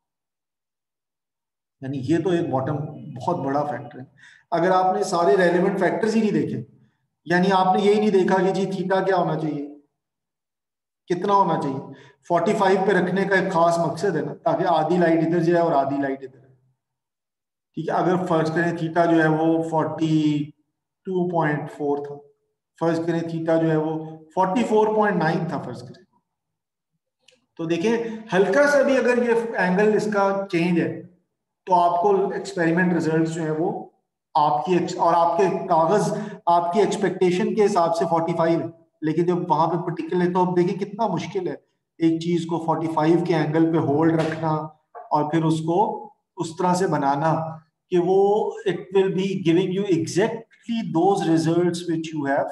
यानी ये तो एक बॉटम बहुत बड़ा फैक्टर है। अगर आपने सारे रेलेवेंट फैक्टर्स ही नहीं देखे, यानी आपने यही नहीं देखा कि जी थीटा क्या होना चाहिए, कितना होना चाहिए, पैंतालीस पे रखने का एक खास मकसद है ना, ताकि आधी लाइट इधर जाए और आधी लाइट इधर है, ठीक है। अगर फर्ज करें थीटा जो है वो बयालीस पॉइंट चार था, फर्ज करें थीटा जो है वो चौवालीस पॉइंट नौ था फर्ज करें, तो देखिए हल्का सा भी अगर ये एंगल इसका चेंज है तो आपको एक्सपेरिमेंट रिजल्ट्स जो है वो आपकी और आपके कागज आपकी एक्सपेक्टेशन के हिसाब से पैंतालीस है, लेकिन जब वहां पे पर्टिकुलर है तो अब देखिए कितना मुश्किल है एक चीज को पैंतालीस के एंगल पे होल्ड रखना और फिर उसको उस तरह से बनाना कि वो it will be giving you exactly those results which you have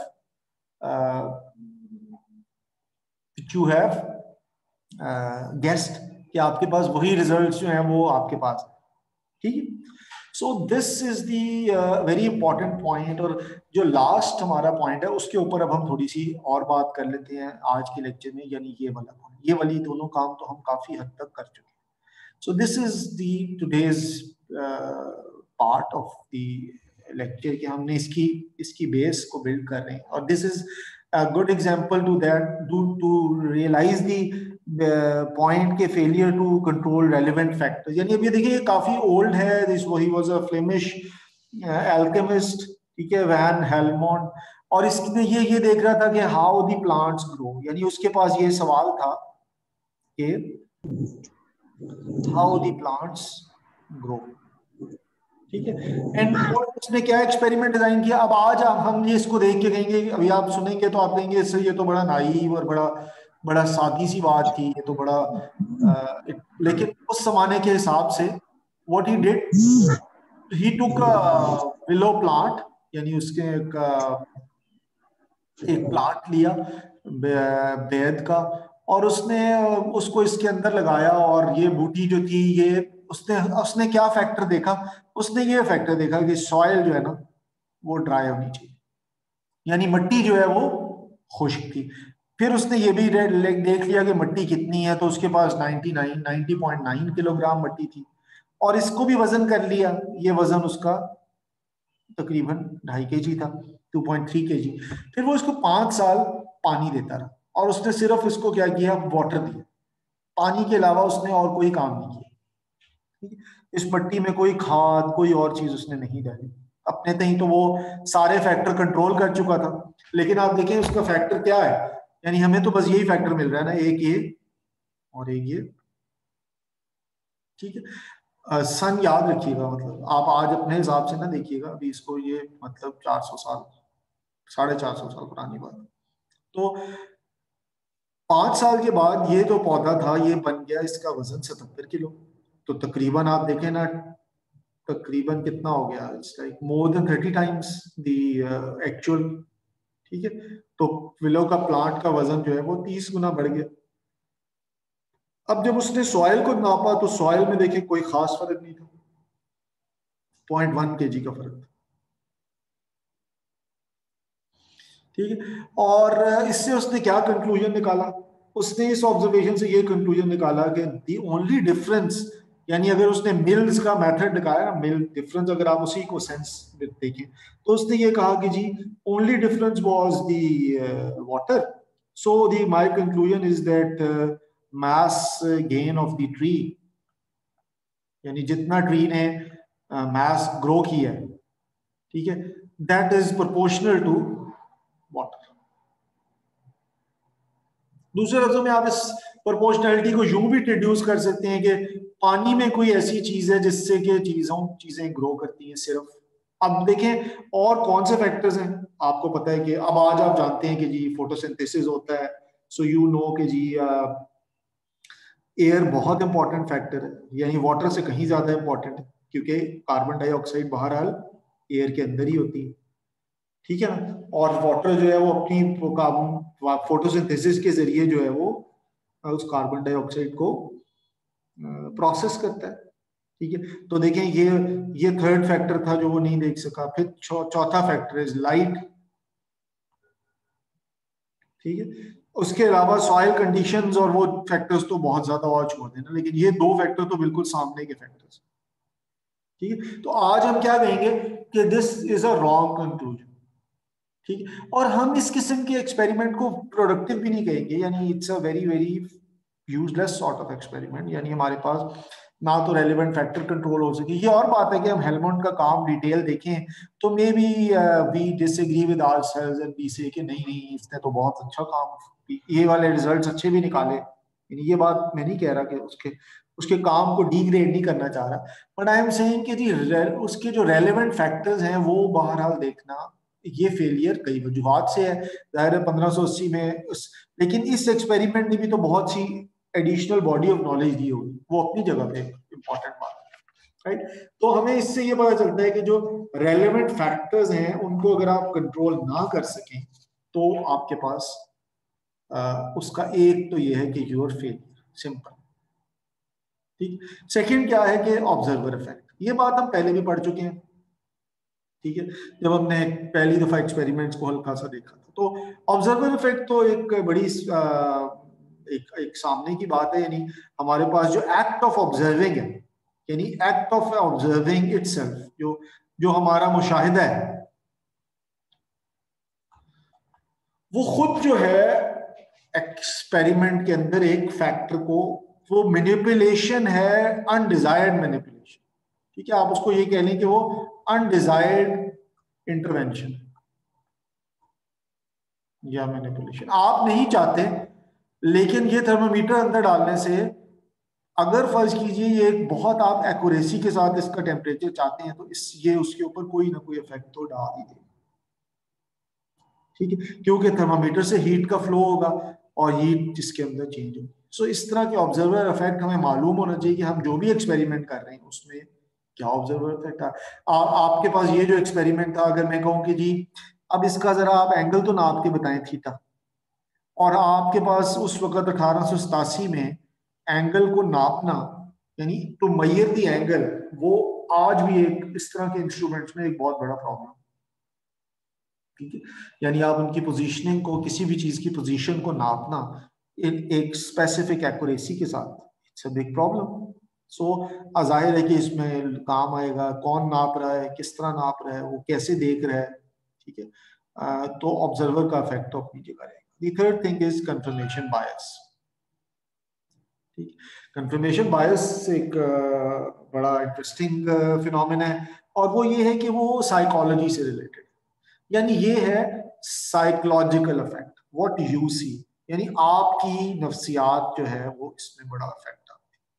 which you have guessed, कि आपके पास वही रिजल्ट्स जो हैं वो आपके पास, ठीक है। So this is the very important point, और जो लास्ट हमारा पॉइंट है उसके ऊपर अब हम थोड़ी सी और बात कर लेते हैं आज के लेक्चर में, यानी ये वाला पॉइंट, ये वाली दोनों काम तो हम काफी हद तक कर चुके हैं। So this is the today's part of the lecture कि हमने इसकी इसकी बेस को बिल्ड कर रहे हैं, और this is a good example to that to to realize the point के failure to control relevant factors. यानी अभी देखिए काफी ओल्ड है, this he was a Flemish alchemist, ठीक है, वैन हेलमोंट, और इसने ये ये देख रहा था कि हाउ द प्लांट्स ग्रो, यानी उसके पास ये सवाल था कि हाउ द प्लांट्स ग्रो, ठीक है। एंड उसने क्या एक्सपेरिमेंट डिजाइन किया। अब आज हम ये इसको देख के कहेंगे, अभी आप सुनेंगे तो आप कहेंगे इससे ये तो बड़ा नाइव और बड़ा बड़ा सादी सी बात थी, ये तो बड़ा आ, लेकिन उस जमाने के हिसाब से what he did, he took a willow plant, यानी उसके एक, एक प्लांट लिया बेद का, और उसने उसको इसके अंदर लगाया, और ये बूटी जो थी ये उसने उसने क्या फैक्टर देखा, उसने ये फैक्टर देखा कि सॉइल जो है ना वो ड्राई होनी चाहिए, यानी मिट्टी जो है वो खुश्क थी। फिर उसने ये भी देख लिया कि मिट्टी कितनी है, तो उसके पास निन्यानवे नब्बे पॉइंट नौ किलोग्राम मिट्टी थी, और इसको भी वजन कर लिया, ये वजन उसका तकरीबन ढाई के जी था, टू पॉइंट थ्री के जी। फिर वो इसको पांच साल पानी देता रहा, और उसने सिर्फ इसको क्या किया, वाटर दिया, पानी के अलावा उसने और कोई काम नहीं किया। इस मिट्टी में कोई खाद कोई और चीज उसने नहीं डाली, अपने तहीं तो वो सारे फैक्टर कंट्रोल कर चुका था। लेकिन आप देखें उसका फैक्टर क्या है, यानी हमें तो बस यही फैक्टर मिल रहा है ना, एक ये और एक ये, ठीक है। सन याद रखिएगा, मतलब आप आज अपने हिसाब से ना देखिएगा, अभी इसको ये मतलब चार सौ साल साढ़े चार सौ साल पुरानी बात। तो पांच साल के बाद ये जो पौधा था ये बन गया, इसका वजन सतहत्तर किलो, तो तकरीबन आप देखें ना तकरीबन कितना हो गया, it's like more than thirty times the actual, ठीक है। तो विलो का प्लांट का वजन जो है वो तीस गुना बढ़ गया। अब जब उसने सॉइल को नापा तो सॉइल में देखें कोई खास फर्क नहीं था, पॉइंट वन के जी का फर्क था। ठीक है, और इससे उसने क्या कंक्लूजन निकाला? उसने इस ऑब्जर्वेशन से ये कंक्लूजन निकाला कि दी ओनली डिफरेंस, यानी अगर उसने मिल्स का मेथड निकाला ना, मिल डिफरेंस, अगर आप उसी को सेंस देखें तो उसने ये कहा कि जी only difference was the water. So the my conclusion is that mass gain of the tree, यानी जितना ट्री ने मास ग्रो किया है, ठीक है, that is proportional to water. दूसरे लफ्जों में आप इस प्रोपोर्शनैलिटी को यूं भी डिड्यूस कर सकते हैं कि पानी में कोई ऐसी चीज है जिससे कि चीजों चीजें ग्रो करती हैं सिर्फ। अब देखें और कौन से फैक्टर्स हैं। आपको पता है कि अब आज आप जानते हैं कि जी फोटोसिंथेसिस होता है, सो यू नो कि जी एयर बहुत इंपॉर्टेंट फैक्टर है, यानी वाटर से कहीं ज्यादा इंपॉर्टेंट है, क्योंकि कार्बन डाइऑक्साइड बहरहाल एयर के अंदर ही होती है, ठीक है ना। और वाटर जो है वो अपनी कार्बन फोटोसिंथेसिस के जरिए जो है वो उस कार्बन डाइऑक्साइड को प्रोसेस करता है, ठीक है। तो देखें ये ये थर्ड फैक्टर था जो वो नहीं देख सका। फिर चौथा फैक्टर इज लाइट, ठीक है। उसके अलावा सॉइल कंडीशंस और वो फैक्टर्स तो बहुत ज्यादा और छोड़ देना, लेकिन ये दो फैक्टर तो बिल्कुल सामने के फैक्टर्स, ठीक है। तो आज हम क्या कहेंगे कि this is a wrong conclusion, ठीक है। और हम इस किस्म के एक्सपेरिमेंट को प्रोडक्टिव भी नहीं कहेंगे, यानी it's a very very useless sort of experiment, यानी हमारे पास ना तो रेलेवेंट फैक्टर कंट्रोल हो सके। ये और बात है कि हम हेलमंड का काम डिटेल देखें तो maybe we disagree with ourselves and we say कि नहीं नहीं इसने तो बहुत अच्छा काम, ये वाले रिजल्ट्स अच्छे भी निकाले, यानी ये बात मैं नहीं कह रहा कि उसके उसके काम को डिग्रेड नहीं करना चाह रहा, बट आई एम सेइंग कि जी उसके जो रेलेवेंट फैक्टर्स हैं वो बहरहाल देखना, ये फेलियर कई वजूहत से है। जाहिर है पंद्रह सौ अस्सी में उस, लेकिन इस एक्सपेरिमेंट ने भी तो बहुत सी एडिशनल बॉडी ऑफ नॉलेज दी होगी, वो अपनी जगह पे इंपॉर्टेंट बात है, राइट। तो हमें इससे ये पता चलता है कि जो रेलेवेंट फैक्टर्स हैं उनको अगर आप कंट्रोल ना कर सकें तो आपके पास आ, उसका एक तो ये है कि यूर फेल, सिंपल, ठीक। सेकंड क्या है कि ऑब्जर्वर इफेक्ट, ये बात हम पहले भी पढ़ चुके हैं, ठीक है, जब हमने पहली दफा एक्सपेरिमेंट्स को हल्का सा देखा था। तो ऑब्जर्वर इफेक्ट तो एक बड़ी आ, एक, एक सामने की बात है, यानी हमारे पास जो एक्ट ऑफ ऑब्जर्विंग है, यानी एक्ट ऑफ ऑब्जर्विंग इटसेल्फ, जो जो हमारा मुशाहिदा है वो खुद जो है एक्सपेरिमेंट के अंदर एक फैक्टर को, वो मैनिपुलेशन है, अनडिजायर्ड मैनिपुलेशन, ठीक है। आप उसको ये कह लें कि वो अनडिजायर्ड इंटरवेंशन या मैनिपुलेशन। आप नहीं चाहते, लेकिन ये थर्मामीटर अंदर डालने से, अगर फर्ज कीजिए ये एक बहुत आप एक्यूरेसी के साथ इसका टेम्परेचर चाहते हैं तो इस ये उसके ऊपर कोई ना कोई इफेक्ट तो डाल ही देगा, ठीक है, क्योंकि थर्मामीटर से हीट का फ्लो होगा और हीट जिसके अंदर चेंज होगी। सो इस तरह के ऑब्जर्वर इफेक्ट हमें मालूम होना चाहिए कि हम जो भी एक्सपेरिमेंट कर रहे हैं उसमें क्या ऑब्जर्वर इफेक्ट है। आ, आपके पास ये जो एक्सपेरिमेंट था, अगर मैं कहूँ कि जी अब इसका जरा आप एंगल तो नाप के बताएं थीटा, और आपके पास उस वक्त अठारह सौ सतासी में एंगल को नापना, यानी टू मेजर द एंगल, वो आज भी एक इस तरह के इंस्ट्रूमेंट्स में एक बहुत बड़ा प्रॉब्लम, ठीक है। यानी आप उनकी पोजीशनिंग को, किसी भी चीज की पोजीशन को नापना एक, एक स्पेसिफिक एक्यूरेसी के साथ, it's a big problem. So जाहिर है कि इसमें काम आएगा कौन नाप रहा है, किस तरह नाप रहा है, वो कैसे देख रहा है, ठीक है। uh, तो ऑब्जर्वर का इफेक्ट तो अपनी जगह रहेगा। The third thing is confirmation bias, ठीक। कंफर्मेशन बायस एक uh, बड़ा इंटरेस्टिंग फिनोमेना है, और वो ये है कि वो साइकोलॉजी से रिलेटेड, यानी ये है psychological effect, what you see, यानी आपकी नफ्सियात जो है वो इसमें बड़ा इफेक्ट आती है,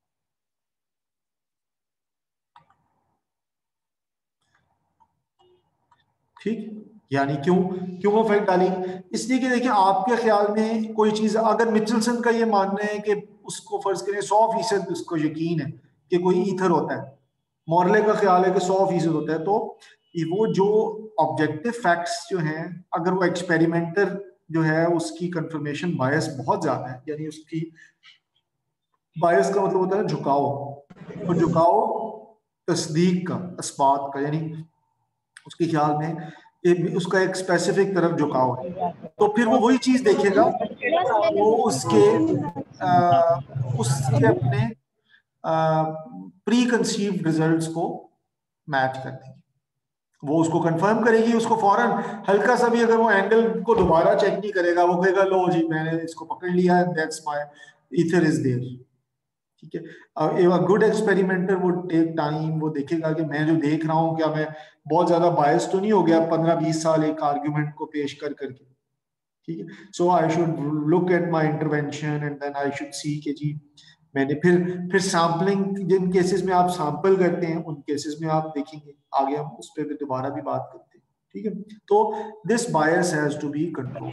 ठीक। यानी क्यों क्यों इफेक्ट डाली? इसलिए कि देखिए आपके ख्याल में कोई चीज, अगर मिचेल्सन का ये मानना है कि उसको फर्ज करें सौ फीसद उसको यकीन है कि कोई ईथर होता है, मॉर्ले का ख्याल है कि सौ फीसद होता है, तो वो जो ऑब्जेक्टिव फैक्ट्स जो हैं, अगर वो एक्सपेरिमेंटर जो है उसकी कंफर्मेशन बायस बहुत ज्यादा है, यानी उसकी बायस का मतलब होता है झुकाव, तो झुकाव तस्दीक का, इस्बात का, यानी उसके ख्याल में ये उसका एक स्पेसिफिक तरफ झुकाव है, तो फिर वो वही चीज देखेगा, वो उसके आ, उसके अपने प्री कंसीव्ड रिजल्ट्स को मैच कर देगी, वो उसको कंफर्म करेगी, उसको फौरन हल्का सा भी अगर वो एंगल को दोबारा चेक नहीं करेगा, वो कहेगा लो जी मैंने इसको पकड़ लिया, that's my ether is there, ठीक है। A good experimenter would take time, वो देखेगा कि मैं जो देख रहा हूँ क्या मैं बहुत ज्यादा बायस तो नहीं हो गया पंद्रह बीस साल एक आर्ग्यूमेंट को पेश कर करके, ठीक है। So I should look at my intervention and then I should see कि जी मैंने फिर फिर सैम्पलिंग, जिन केसेस में आप सैंपल करते हैं उन केसेस में आप देखेंगे, आगे हम उस पर भी दोबारा भी बात करते हैं, ठीक है। तो this bias has to be control,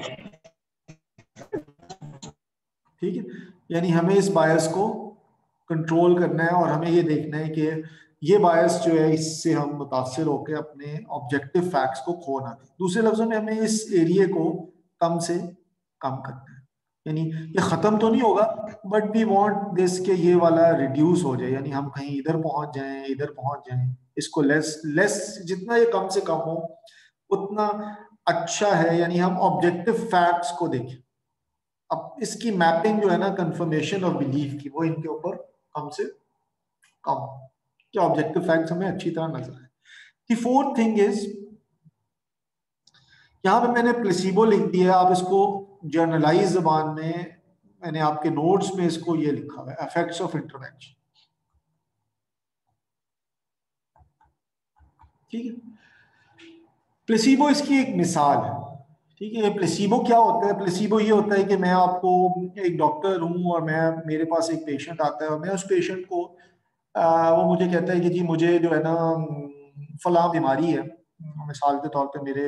ठीक है, यानी हमें इस बायस को कंट्रोल करना है और हमें ये देखना है कि ये बायस जो है इससे हम मुतासिर होकर अपने ऑब्जेक्टिव फैक्ट्स को खो ना दें। दूसरे लफ्जों में हमें इस एरिया को कम से कम करना है, यानी ये खत्म तो नहीं होगा बट वी वांट दिस के ये वाला रिड्यूस हो जाए, यानी हम कहीं इधर पहुंच जाएं इधर पहुंच जाएं, इसको लेस लेस जितना ये कम से कम हो उतना अच्छा है, यानी हम ऑब्जेक्टिव फैक्ट्स को देखें। अब इसकी मैपिंग जो है ना कंफर्मेशन ऑफ बिलीफ की, वो इनके ऊपर कम से कम कि ऑब्जेक्टिव फैक्ट्स हमें अच्छी तरह नजर आए। दी फोर्थ थिंग इज, यहां पे मैंने प्लेसिबो लिख दिया, आप इसको जर्नलाइज जबान में मैंने आपके नोट्स में इसको ये लिखा हुआ है, इफेक्ट्स ऑफ इंटरवेंशन, ठीक है। प्लेसिबो इसकी एक मिसाल है, ठीक है। प्लेसिबो क्या होता है? प्लेसिबो ये होता है कि मैं आपको एक डॉक्टर हूं और मैं मेरे पास एक पेशेंट आता है और मैं उस पेशेंट को आ, वो मुझे कहता है कि जी मुझे जो है ना फलां बीमारी है, मिसाल के तौर पे मेरे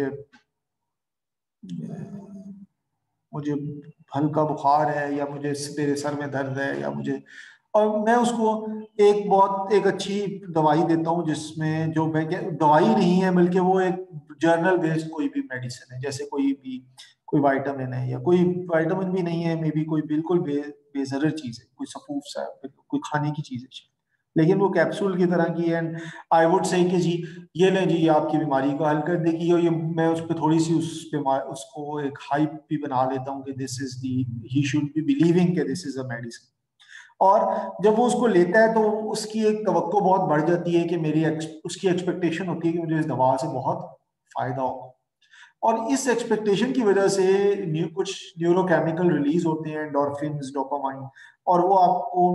मुझे हल्का बुखार है या मुझे मेरे सर में दर्द है या मुझे, और मैं उसको एक बहुत एक अच्छी दवाई देता हूँ जिसमें जो मैं दवाई नहीं है बल्कि वो एक जर्नल बेस्ड कोई भी मेडिसिन है, जैसे कोई भी कोई विटामिन है या कोई विटामिन भी नहीं है, मे बी कोई बिल्कुल बे, बेजरर चीज है, कोई सफूफ सा कोई खाने की चीज है लेकिन वो कैप्सूल की तरह की है, एंड आई वुड से कि जी ये लें जी ये आपकी बीमारी को हल कर देगी, और ये मैं उस पर थोड़ी सी उस बीमार उसको एक हाइप भी बना लेता हूँ कि this is the he should be believing कि दिस इज अ मेडिसिन, और जब वो उसको लेता है तो उसकी एक तवक्को बहुत बढ़ जाती है कि मेरी उसकी एक्सपेक्टेशन होती है कि मुझे इस दवा से बहुत फायदा हो, और इस एक्सपेक्टेशन की वजह से न्यू कुछ न्यूरोकेमिकल रिलीज होते हैं, एंडोर्फिन्स, डोपामाइन, और वो आपको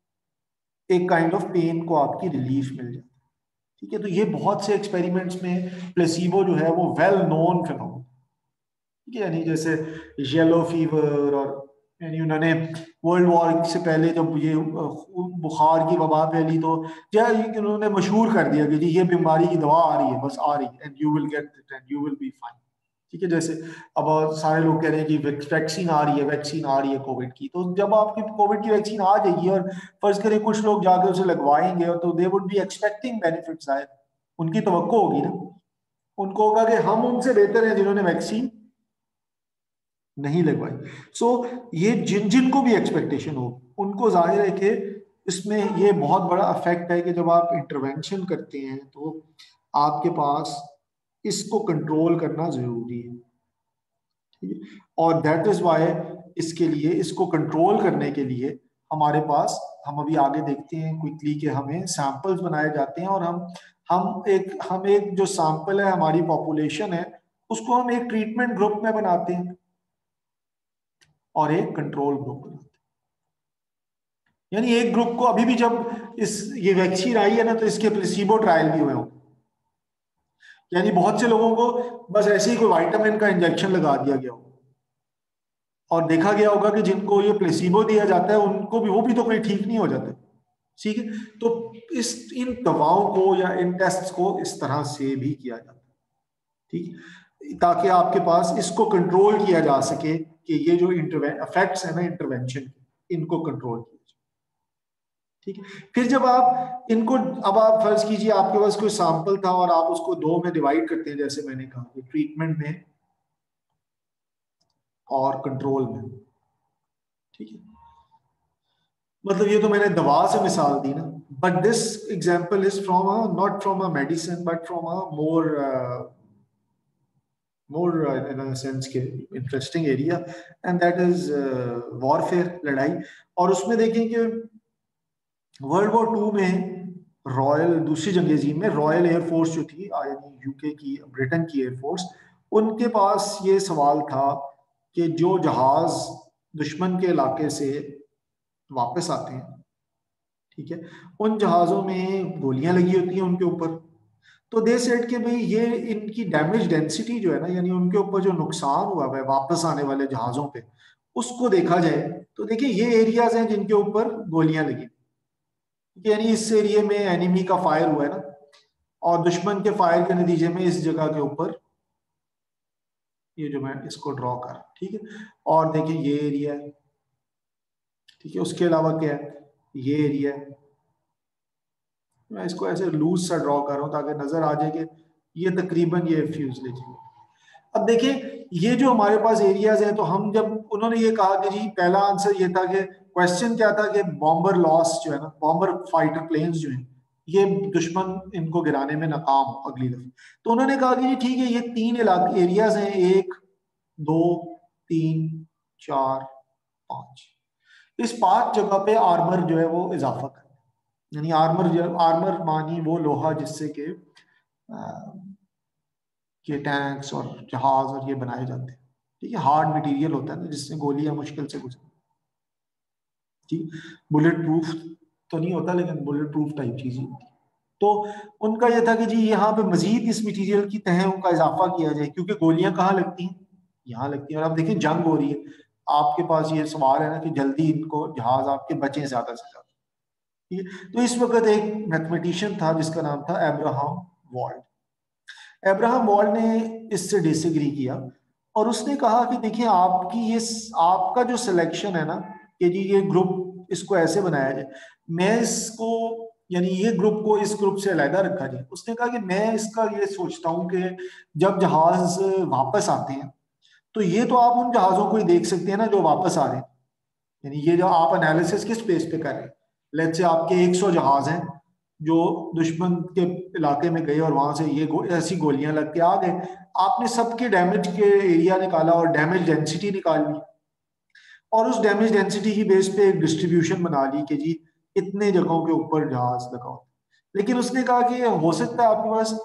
एक काइंड ऑफ पेन को आपकी रिलीफ मिल जाती है, ठीक है। तो ये बहुत से एक्सपेरिमेंट्स में प्लेसिबो जो है वो वेल नोन फिनोमेना, ठीक है, यानी जैसे येलो फीवर, और यानी उन्होंने वर्ल्ड वॉर से पहले जब ये बुखार की वबा फैली तो क्या उन्होंने मशहूर कर दिया कि जी ये बीमारी की दवा आ रही है, बस आ रही है, and you will get it and you will be fine, ठीक है। जैसे अब सारे लोग कह रहे हैं कि वैक्सीन आ रही है, वैक्सीन आ रही है कोविड की, तो जब आपकी कोविड की वैक्सीन आ जाएगी और फर्ज करें कुछ लोग जाकर उसे लगवाएंगे और तो they would be expecting benefits, आए उनकी तवक्को होगी ना, उनको होगा कि हम उनसे बेहतर हैं जिन्होंने वैक्सीन नहीं लगवाई। सो so, ये जिन जिन को भी एक्सपेक्टेशन हो उनको जाहिर है कि इसमें ये बहुत बड़ा अफेक्ट है कि जब आप इंटरवेंशन करते हैं तो आपके पास इसको कंट्रोल करना जरूरी है, ठीक है। और दैट इज वाई इसके लिए इसको कंट्रोल करने के लिए हमारे पास, हम अभी आगे देखते हैं क्विकली कि हमें सैंपल्स बनाए जाते हैं, और हम हम एक हम एक जो सैंपल है हमारी पॉपुलेशन है उसको हम एक ट्रीटमेंट ग्रुप में बनाते हैं और एक कंट्रोल ग्रुप बनाते हैं, यानी एक ग्रुप को अभी भी जब इस ये वैक्सीन आई है ना तो इसके प्लेसिबो ट्रायल भी हुए हों, यानी बहुत से लोगों को बस ऐसे ही कोई विटामिन का इंजेक्शन लगा दिया गया हो और देखा गया होगा कि जिनको ये प्लेसिबो दिया जाता है उनको भी वो भी तो कोई ठीक नहीं हो जाते, ठीक है। तो इस इन दवाओं को या इन टेस्ट को इस तरह से भी किया जाता है, ठीक, ताकि आपके पास इसको कंट्रोल किया जा सके कि ये जो इंटरवें इफेक्ट्स है ना इंटरवेंशन, इनको कंट्रोल किया जाए, ठीक है। फिर जब आप इनको, अब आप फर्ज कीजिए आपके पास कोई सैंपल था और आप उसको दो में डिवाइड करते हैं, जैसे मैंने कहा ट्रीटमेंट में और कंट्रोल में, ठीक है। मतलब ये तो मैंने दवा से मिसाल दी ना, but this example is from a not from a medicine but from a more more uh, in a sense के interesting area and that is uh, warfare, लड़ाई। और उसमें देखें कि वर्ल्ड वॉर टू में रॉयल दूसरी जंग अजीम में रॉयल एयरफोर्स जो थी यानी यूके की ब्रिटेन की एयरफोर्स, उनके पास ये सवाल था कि जो जहाज दुश्मन के इलाके से वापस आते हैं, ठीक है, उन जहाज़ों में गोलियां लगी होती हैं उनके ऊपर, तो दे सेड कि भाई ये इनकी डैमेज डेंसिटी जो है ना, यानी उनके ऊपर जो नुकसान हुआ है वापस आने वाले जहाज़ों पे, उसको देखा जाए तो देखिए ये एरियाज हैं जिनके ऊपर गोलियां लगी, यानी इस एरिया में एनिमी का फायर हुआ है ना, और दुश्मन के फायर के नतीजे में इस जगह के ऊपर, ये जो मैं इसको ड्रॉ कर, ठीक है, और देखिए ये एरिया है, ठीक है, उसके अलावा क्या है, ये एरिया है, मैं इसको ऐसे लूज सा ड्रॉ कर रहा हूं ताकि नजर आ जाए कि ये तकरीबन ये फ्यूजलेज है। अब देखिए ये जो हमारे पास एरियाज हैं, तो हम जब उन्होंने ये कहा कि जी पहला आंसर ये था कि क्वेश्चन क्या था कि बॉम्बर लॉस जो है ना, बॉम्बर फाइटर प्लेन्स जो हैं ये दुश्मन इनको गिराने में नाकाम हो अगली दफे, तो उन्होंने कहा कि जी ठीक है ये तीन इलाके एरियाज हैं, एक दो तीन चार पांच, इस पांच जगह पे आर्मर जो है वो इजाफा कर, यानी आर्मर जो आर्मर मानी वो लोहा जिससे के के टैंक्स और जहाज और ये बनाए जाते हैं, ठीक है, हार्ड मटेरियल होता है ना जिससे गोलियां मुश्किल से गुजर, ठीक, बुलेट प्रूफ तो नहीं होता लेकिन बुलेट प्रूफ टाइप चीज होती है। तो उनका यह था कि जी यहाँ पे मजीद इस मटेरियल की तहों का इजाफा किया जाए, क्योंकि गोलियां कहाँ लगती हैं, यहाँ लगती हैं, और अब देखिए जंग हो रही है, आपके पास ये सवाल है ना कि जल्दी इनको जहाज आपके बचे ज्यादा से ज्यादा, ठीक है। तो इस वक्त एक मैथमेटिशियन था जिसका नाम था एब्राहम वॉल्ट, एब्राहम वॉल्ट ने इससे डिसएग्री किया और उसने कहा कि देखिए आपकी ये आपका जो सिलेक्शन है ना कि जी ये ग्रुप इसको ऐसे बनाया जाए, मैं इसको यानी ये ग्रुप को इस ग्रुप से अलहदा रखा जाए, उसने कहा कि मैं इसका ये सोचता हूं कि जब जहाज वापस आते हैं तो ये तो आप उन जहाजों को ही देख सकते हैं ना जो वापस आ रहे हैं, यानी ये जो आप एनालिसिस किस बेस पे कर रहे हैं, लेट्स से आपके सौ जहाज हैं जो दुश्मन के इलाके में गए और वहां से ये गो, ऐसी गोलियां लग के आ गए, आपने सबके डैमेज के एरिया निकाला और डैमेज डेंसिटी निकाल ली, और उस डैमेज डेंसिटी की बेस पे एक डिस्ट्रीब्यूशन बना ली कि जी इतने जगहों के ऊपर जहाज लगाओ। लेकिन उसने कहा कि हो सकता है आपके पास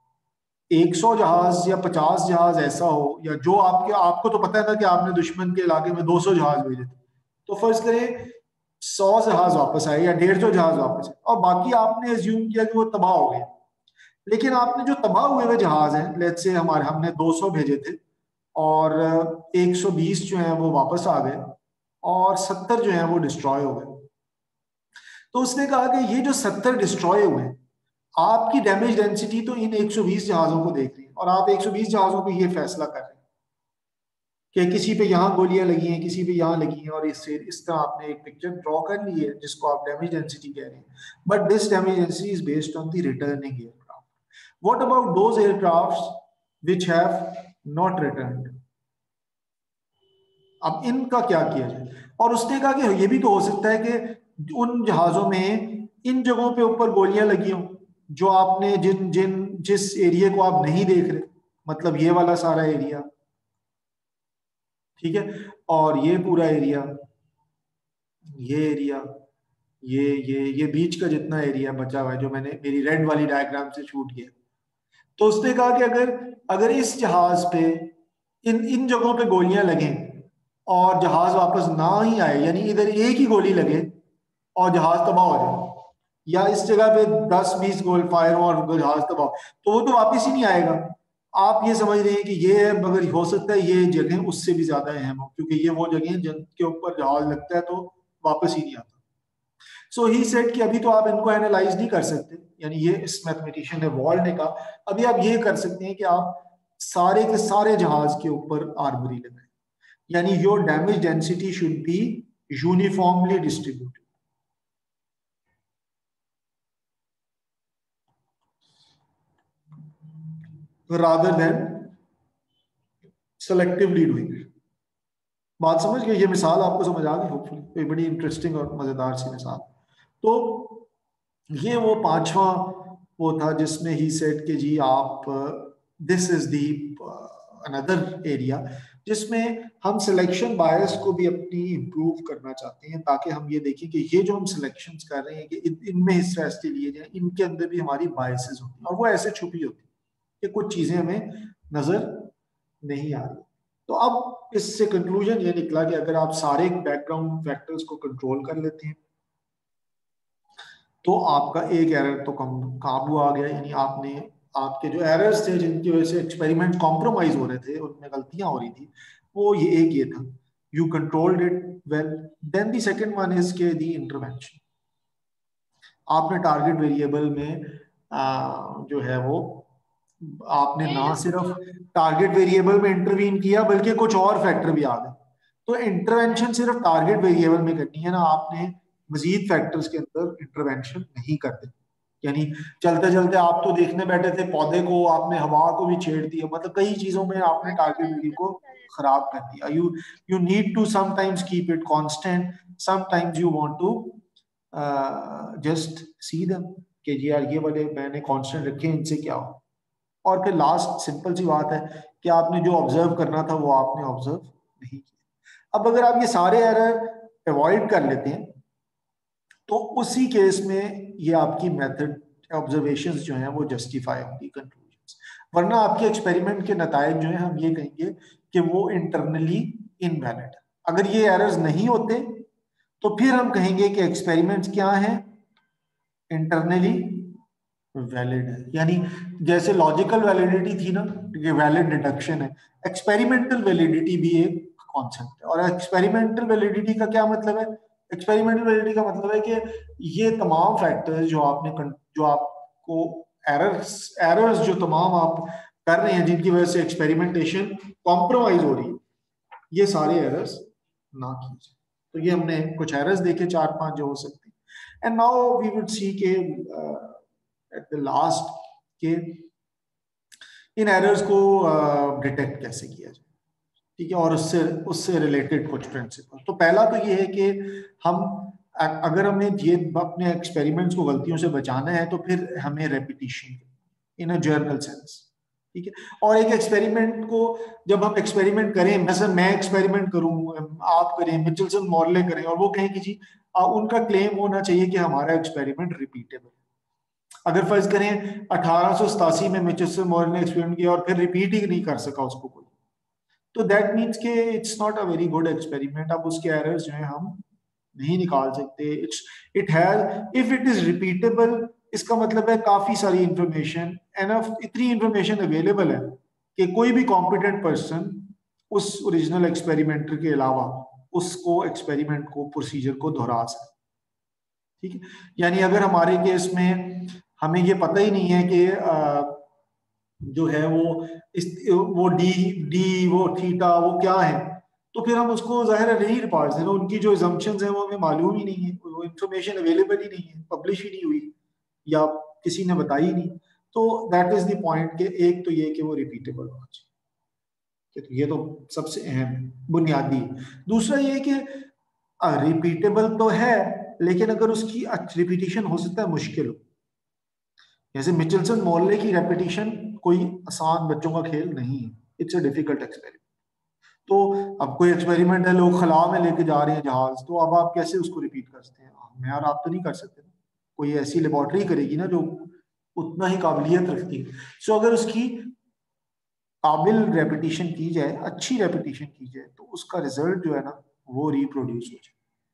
सौ जहाज या पचास जहाज ऐसा हो, या जो आपके आपको तो पता है ना कि आपने दुश्मन के इलाके में दो सौ जहाज भेजे थे, तो फर्ज करें सौ जहाज वापस आए या डेढ़ सौ जहाज वापस आए और बाकी आपने एज्यूम किया कि वो तबाह हो गए, लेकिन आपने जो तबाह हुए हुए जहाज हैं, लेट्स से हमारे हमने दो सौ भेजे थे और एक सौ बीस जो है वो वापस आ गए और सत्तर जो है वो डिस्ट्रॉय हो गए, तो उसने कहा कि ये जो सत्तर डिस्ट्रॉय हुए आपकी डैमेज डेंसिटी तो इन एक सौ बीस जहाजों को देख रही है और आप एक सौ बीस जहाजों को ये फैसला कर रहे हैं कि किसी पे यहाँ गोलियां लगी हैं किसी पे यहाँ लगी हैं, और इससे इस तरह आपने एक पिक्चर ड्रॉ कर ली है जिसको आप डैमेज डेंसिटी कह रहे हैं, but this damage density is based on the returning aircraft. What about those aircrafts which have not returned, अब इनका क्या किया जाए, और उसने कहा कि ये भी तो हो सकता है कि उन जहाजों में इन जगहों पे ऊपर गोलियां लगी हों जो आपने जिन जिन जिस एरिया को आप नहीं देख रहे, मतलब ये वाला सारा एरिया, ठीक है, और ये पूरा एरिया, ये एरिया, ये ये ये बीच का जितना एरिया बचा हुआ है जो मैंने मेरी रेड वाली डायग्राम से शूट किया, तो उसने कहा कि अगर अगर इस जहाज पे इन इन जगहों पे गोलियां लगें और जहाज वापस ना ही आए, यानी इधर एक ही गोली लगे और जहाज तबाह हो जाए, या इस जगह पे दस बीस गोल फायर हो और जहाज तबाह, तो वो तो वापस ही नहीं आएगा। आप ये समझ रहे हैं कि ये मगर हो सकता है ये जगह उससे भी ज्यादा अहम हो, क्योंकि ये वो जगह जिनके ऊपर जहाज लगता है तो वापस ही नहीं आता। सो ही सेड कि अभी तो आप इनको एनालाइज नहीं कर सकते, यानी ये इस मैथमेटिशियन ने वॉल ने कहा अभी आप ये कर सकते हैं कि आप सारे के सारे जहाज के ऊपर आर्मरी लगाएं, यानी your damage density should be uniformly distributed rather than selectively doing it. बात समझ गए? ये मिसाल आपको समझ आ गई होपफुली, बड़ी इंटरेस्टिंग और मजेदार सी मिसाल। तो ये वो पांचवा वो था जिसमें ही सेड कि जी आप this is the another area जिसमें हम सिलेक्शन बायस को भी अपनी इंप्रूव करना चाहते हैं, ताकि हम ये देखें कि ये जो हम सिलेक्शंस कर रहे हैं कि इन, इनमें इस फैसले लिए जाए, इनके अंदर भी हमारी बायसेस होती हैं और वो ऐसे छुपी होती है कि कुछ चीजें हमें नजर नहीं आ रही। तो अब इससे कंक्लूजन ये निकला कि अगर आप सारे बैकग्राउंड फैक्टर्स को कंट्रोल कर लेते हैं तो आपका एक एरर तो कम काबू आ गया, यानी आपने आपके जो एरर्स थे जिनकी वजह से एक्सपेरिमेंट कॉम्प्रोमाइज हो रहे थे, उनमें गलतियां हो रही थी, वो ये एक ये था, you controlled it well. Then the second one is के दी इंटरवेंशन। आपने टारगेट वेरिएबल में आ, जो है वो आपने ना सिर्फ टारगेट वेरिएबल में इंटरवीन किया बल्कि कुछ और फैक्टर भी आ गए। तो इंटरवेंशन सिर्फ टारगेट वेरिएबल में करनी है ना, आपने मजीद फैक्टर्स के अंदर इंटरवेंशन नहीं करते। यानी चलते चलते आप तो देखने बैठे थे पौधे को, आपने हवा को भी छेड़ दिया, मतलब कई चीजों में आपने टारगेट वेरिएबल को खराब कर दिया। You you need to sometimes keep it constant, sometimes you want to just see them कि जी यार ये वाले मैंने कांस्टेंट रखे, इनसे क्या हो। और फिर लास्ट सिंपल सी बात है कि आपने जो ऑब्जर्व करना था वो आपने ऑब्जर्व नहीं किया। अब अगर आप ये सारे एरर अवॉइड कर लेते हैं तो उसी केस में ये आपकी मेथड ऑब्जर्वेशंस जो हैं वो जस्टिफाई होंगी कंक्लूजन्स, वरना आपके एक्सपेरिमेंट के नतायज जो है हम ये कहेंगे कि वो इंटरनली इनवैलिड है। अगर ये एरर्स नहीं होते तो फिर हम कहेंगे कि एक्सपेरिमेंट्स क्या है, इंटरनली वैलिड है। यानी जैसे लॉजिकल वैलिडिटी थी ना, ये वैलिड डिडक्शन है, एक्सपेरिमेंटल वैलिडिटी भी एक कॉन्सेप्ट है। और एक्सपेरिमेंटल वैलिडिटी का क्या मतलब है? एक्सपेरिमेंटल वैलिडिटी का मतलब है कि ये तमाम फैक्टर्स जो आपने जो आपको एरर्स एरर्स जो तमाम आप कर रहे हैं जिनकी वजह से एक्सपेरिमेंटेशन कॉम्प्रोमाइज हो रही है, ये सारे एरर्स ना कीजिए। तो ये हमने कुछ एरर्स देखे चार पांच जो हो सकते हैं। And now we would see के एट द लास्ट के इन एरर्स को डिटेक्ट uh, कैसे किया जाए, ठीक है, और उससे उससे रिलेटेड कुछ प्रिंसिपल। तो पहला तो ये है कि हम अगर हमें ये अपने एक्सपेरिमेंट्स को गलतियों से बचाना है तो फिर हमें repetition in a general sense, ठीक है। और एक एक्सपेरिमेंट को जब हम एक्सपेरिमेंट करें, mesela मैं एक्सपेरिमेंट करूं, आप करें, मिचेल्सन मॉर्ले करें, और वो कहें कि जी उनका क्लेम होना चाहिए कि हमारा एक्सपेरिमेंट रिपीटेबल। अगर फर्ज करें अठारह सौ सतासी में मिचेल्सन मॉर्ले ने एक्सपेरिमेंट किया और फिर रिपीट ही नहीं कर सका उसको कोई, तो दैट मीन्स के it's not a very good experiment. अब उसके एरर्स जो है हम नहीं निकाल सकते। It's it has if it is repeatable, इसका मतलब है काफी सारी इंफॉर्मेशन एनफ, इतनी इंफॉर्मेशन अवेलेबल है कि कोई भी कॉम्पिटेंट पर्सन उस ओरिजिनल एक्सपेरिमेंटर के अलावा उसको एक्सपेरिमेंट को प्रोसीजर को दोहरा सकते, ठीक है। यानी अगर हमारे केस में हमें ये पता ही नहीं है कि आ, जो है वो इस वो डी डी वो थीटा वो क्या है, तो फिर हम उसको जाहिर है नहीं पढ़ सकते। उनकी जो assumptions है वो हमें मालूम ही नहीं है, वो इंफॉर्मेशन अवेलेबल ही नहीं है, पब्लिश ही नहीं हुई या किसी ने बताई नहीं। तो दैट इज द पॉइंट कि एक तो ये कि वो रिपीटेबल होना चाहिए, तो ये तो सबसे अहम बुनियादी। दूसरा ये कि रिपीटेबल तो है लेकिन अगर उसकी रिपीटिशन हो सकता है मुश्किल हो, जैसे मिचेल्सन मॉर्ले की रेपिटेशन कोई आसान बच्चों का खेल नहीं है, इट्स अ डिफिकल्ट एक्सपेरिमेंट। तो अब कोई एक्सपेरिमेंट है, लोग खला में लेके जा रहे हैं जहाज, तो अब आप कैसे उसको रिपीट कर सकते हैं? मैं और आप तो नहीं कर सकते, कोई ऐसी लेबोरेटरी करेगी ना जो उतना ही काबिलियत रखती है। सो so, अगर उसकी काबिल रेपिटेशन की जाए, अच्छी रेपिटेशन की जाए, तो उसका रिजल्ट जो है ना वो रिप्रोड्यूस हो जाए।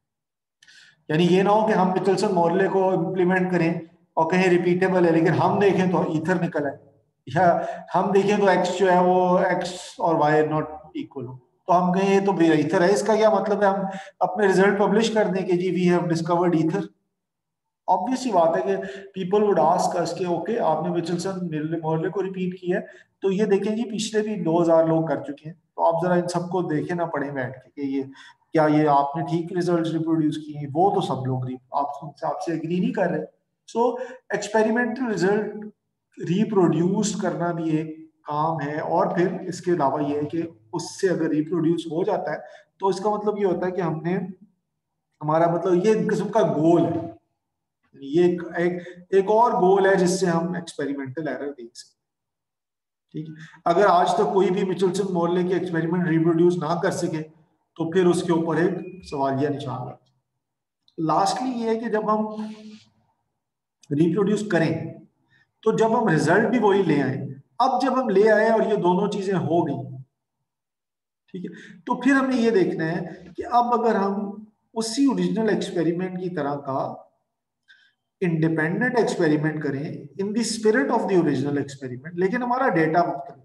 यानी ये ना हो कि हम मिचेल्सन मॉर्ले को इम्प्लीमेंट करें और कहें रिपीटेबल है लेकिन हम देखें तो ईथर निकल है, या हम देखें तो एक्स जो है वो एक्स और वाई नॉट इक्वल हो, तो हम कहें ये तो ईथर है। इसका क्या मतलब है? हम अपने रिजल्ट पब्लिश कर दें कि जी we have discovered ether. Obvious सी बात है कि पीपल वुड आस्क अस कि ओके आपने मिचेल्सन मॉर्ले को रिपीट किया है, तो ये देखें जी पिछले भी दो हज़ार लोग कर चुके हैं, तो आप जरा इन सबको देखें ना पढ़े बैठ के कि ये क्या ये आपने ठीक रिजल्ट रिप्रोड्यूस किए? वो तो सब लोग आप आपसे एग्री नहीं कर रहे। सो एक्सपेरिमेंटल रिजल्ट रिप्रोड्यूस करना भी एक काम है, और फिर इसके अलावा ये है कि उससे अगर रिप्रोड्यूस हो जाता है तो इसका मतलब ये होता है कि हमने हमारा मतलब ये एक किस्म का गोल है, ये एक, एक एक और गोल है जिससे हम एक्सपेरिमेंटल एरर देख सकते हैं। ठीक है, अगर आज तक तो कोई भी मिचेल्सन मोर्ले के एक्सपेरिमेंट रिप्रोड्यूस ना कर सके तो फिर उसके ऊपर एक सवालिया निशान लग। लास्टली ये है कि जब हम रिप्रोड्यूस करें तो जब हम रिजल्ट भी वही ले आए, अब जब हम ले आए और ये दोनों चीजें हो गई, ठीक है, तो फिर हमें ये देखना है कि अब अगर हम उसी ओरिजिनल एक्सपेरिमेंट की तरह का इंडिपेंडेंट एक्सपेरिमेंट करें in the spirit of the original experiment, लेकिन हमारा डेटा मुख्तलिफ,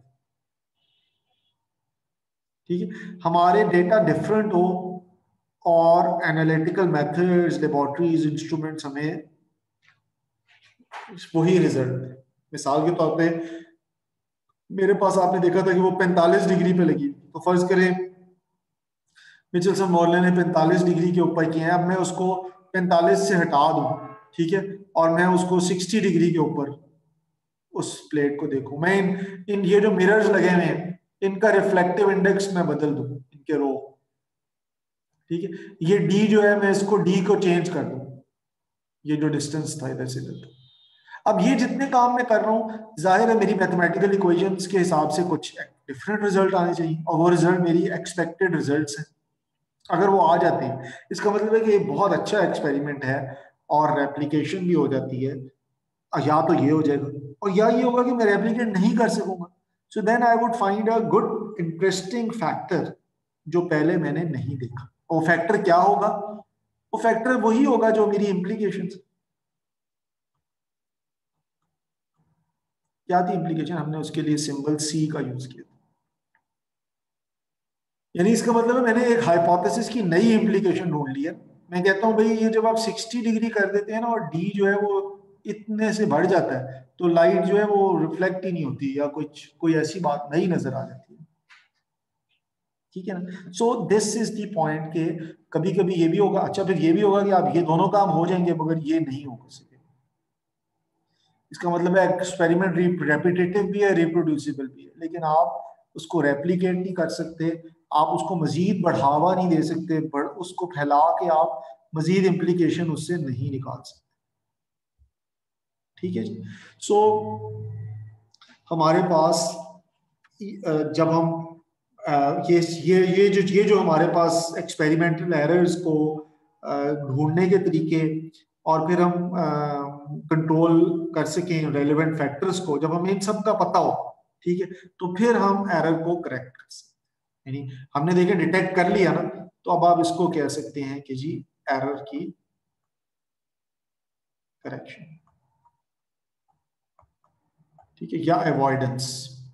ठीक है, हमारे डेटा डिफरेंट हो और एनालिटिकल मेथड्स, लेबोरेटरीज, इंस्ट्रूमेंट्स हमें वही रिजल्ट। मिसाल के तौर पे मेरे पास आपने देखा था कि वो पैंतालीस डिग्री पे लगी, तो फर्ज करें मिचेल्सन मोर्ले ने पैंतालीस डिग्री के ऊपर किए हैं, अब मैं उसको पैंतालीस से हटा दूं, ठीक है, और मैं उसको साठ डिग्री के ऊपर उस प्लेट को देखूं, मैं इन, इन ये जो मिरर्स लगे हुए हैं इनका रिफ्लेक्टिव इंडेक्स मैं बदल दूं, इनके रो, ठीक है, ये डी जो है मैं इसको डी को चेंज कर दूं, ये जो डिस्टेंस था इधर से इधर। अब ये जितने काम मैं कर रहा हूं जाहिर है मेरी मैथमेटिकल इक्वेशंस के हिसाब से कुछ डिफरेंट रिजल्ट आने चाहिए, और वो रिजल्ट मेरी एक्सपेक्टेड रिजल्ट्स हैं। अगर वो आ जाते हैं इसका मतलब है कि ये बहुत अच्छा एक्सपेरिमेंट है और रेप्लिकेशन भी हो जाती है, या तो ये हो जाएगा और या ये होगा कि मैं रेप्लिकेट नहीं कर सकूंगा, so then I would find a good interesting factor जो पहले मैंने नहीं देखा। वो फैक्टर क्या होगा? वो फैक्टर वही होगा जो मेरी इम्प्लीकेशंस। क्या थी इम्प्लीकेशन? हमने उसके लिए सिंबल सी का यूज किया, यानी इसका मतलब है मैंने एक हाइपोथेसिस की नई इम्प्लीकेशन ढूंढ ली है। मैं कहता हूं भाई ये जब आप साठ डिग्री कर देते हैं ना और डी जो है वो इतने से बढ़ जाता है तो लाइट जो है वो रिफ्लेक्ट ही नहीं होती, या कुछ कोई ऐसी बात नई नजर आ जाती है, ठीक है ना। So this is the point के कभी कभी ये भी होगा, अच्छा फिर ये भी होगा कि आप ये दोनों काम हो जाएंगे मगर ये नहीं हो सके, इसका मतलब है एक्सपेरिमेंट रेपिटेटिव भी है, रिप्रोड्यूसिबल भी है, लेकिन आप उसको रेप्लिकेट नहीं कर सकते, आप उसको मजीद बढ़ावा नहीं दे सकते, बढ़, उसको फैला के आप मजीद इम्प्लीकेशन उससे नहीं निकाल सकते, ठीक है जी। सो so, हमारे पास जब हम ये ये ये जो ये जो हमारे पास एक्सपेरिमेंटल एरर्स को ढूंढने के तरीके और फिर हम कंट्रोल कर सकें रेलेवेंट फैक्टर्स को, जब हमें इन सब का पता हो, ठीक है, तो फिर हम एरर को करेक्ट कर सकते हैं। यानी हमने देखे डिटेक्ट कर लिया ना, तो अब आप इसको कह सकते हैं कि जी एरर की करेक्शन, ठीक है, या अवॉइडेंस।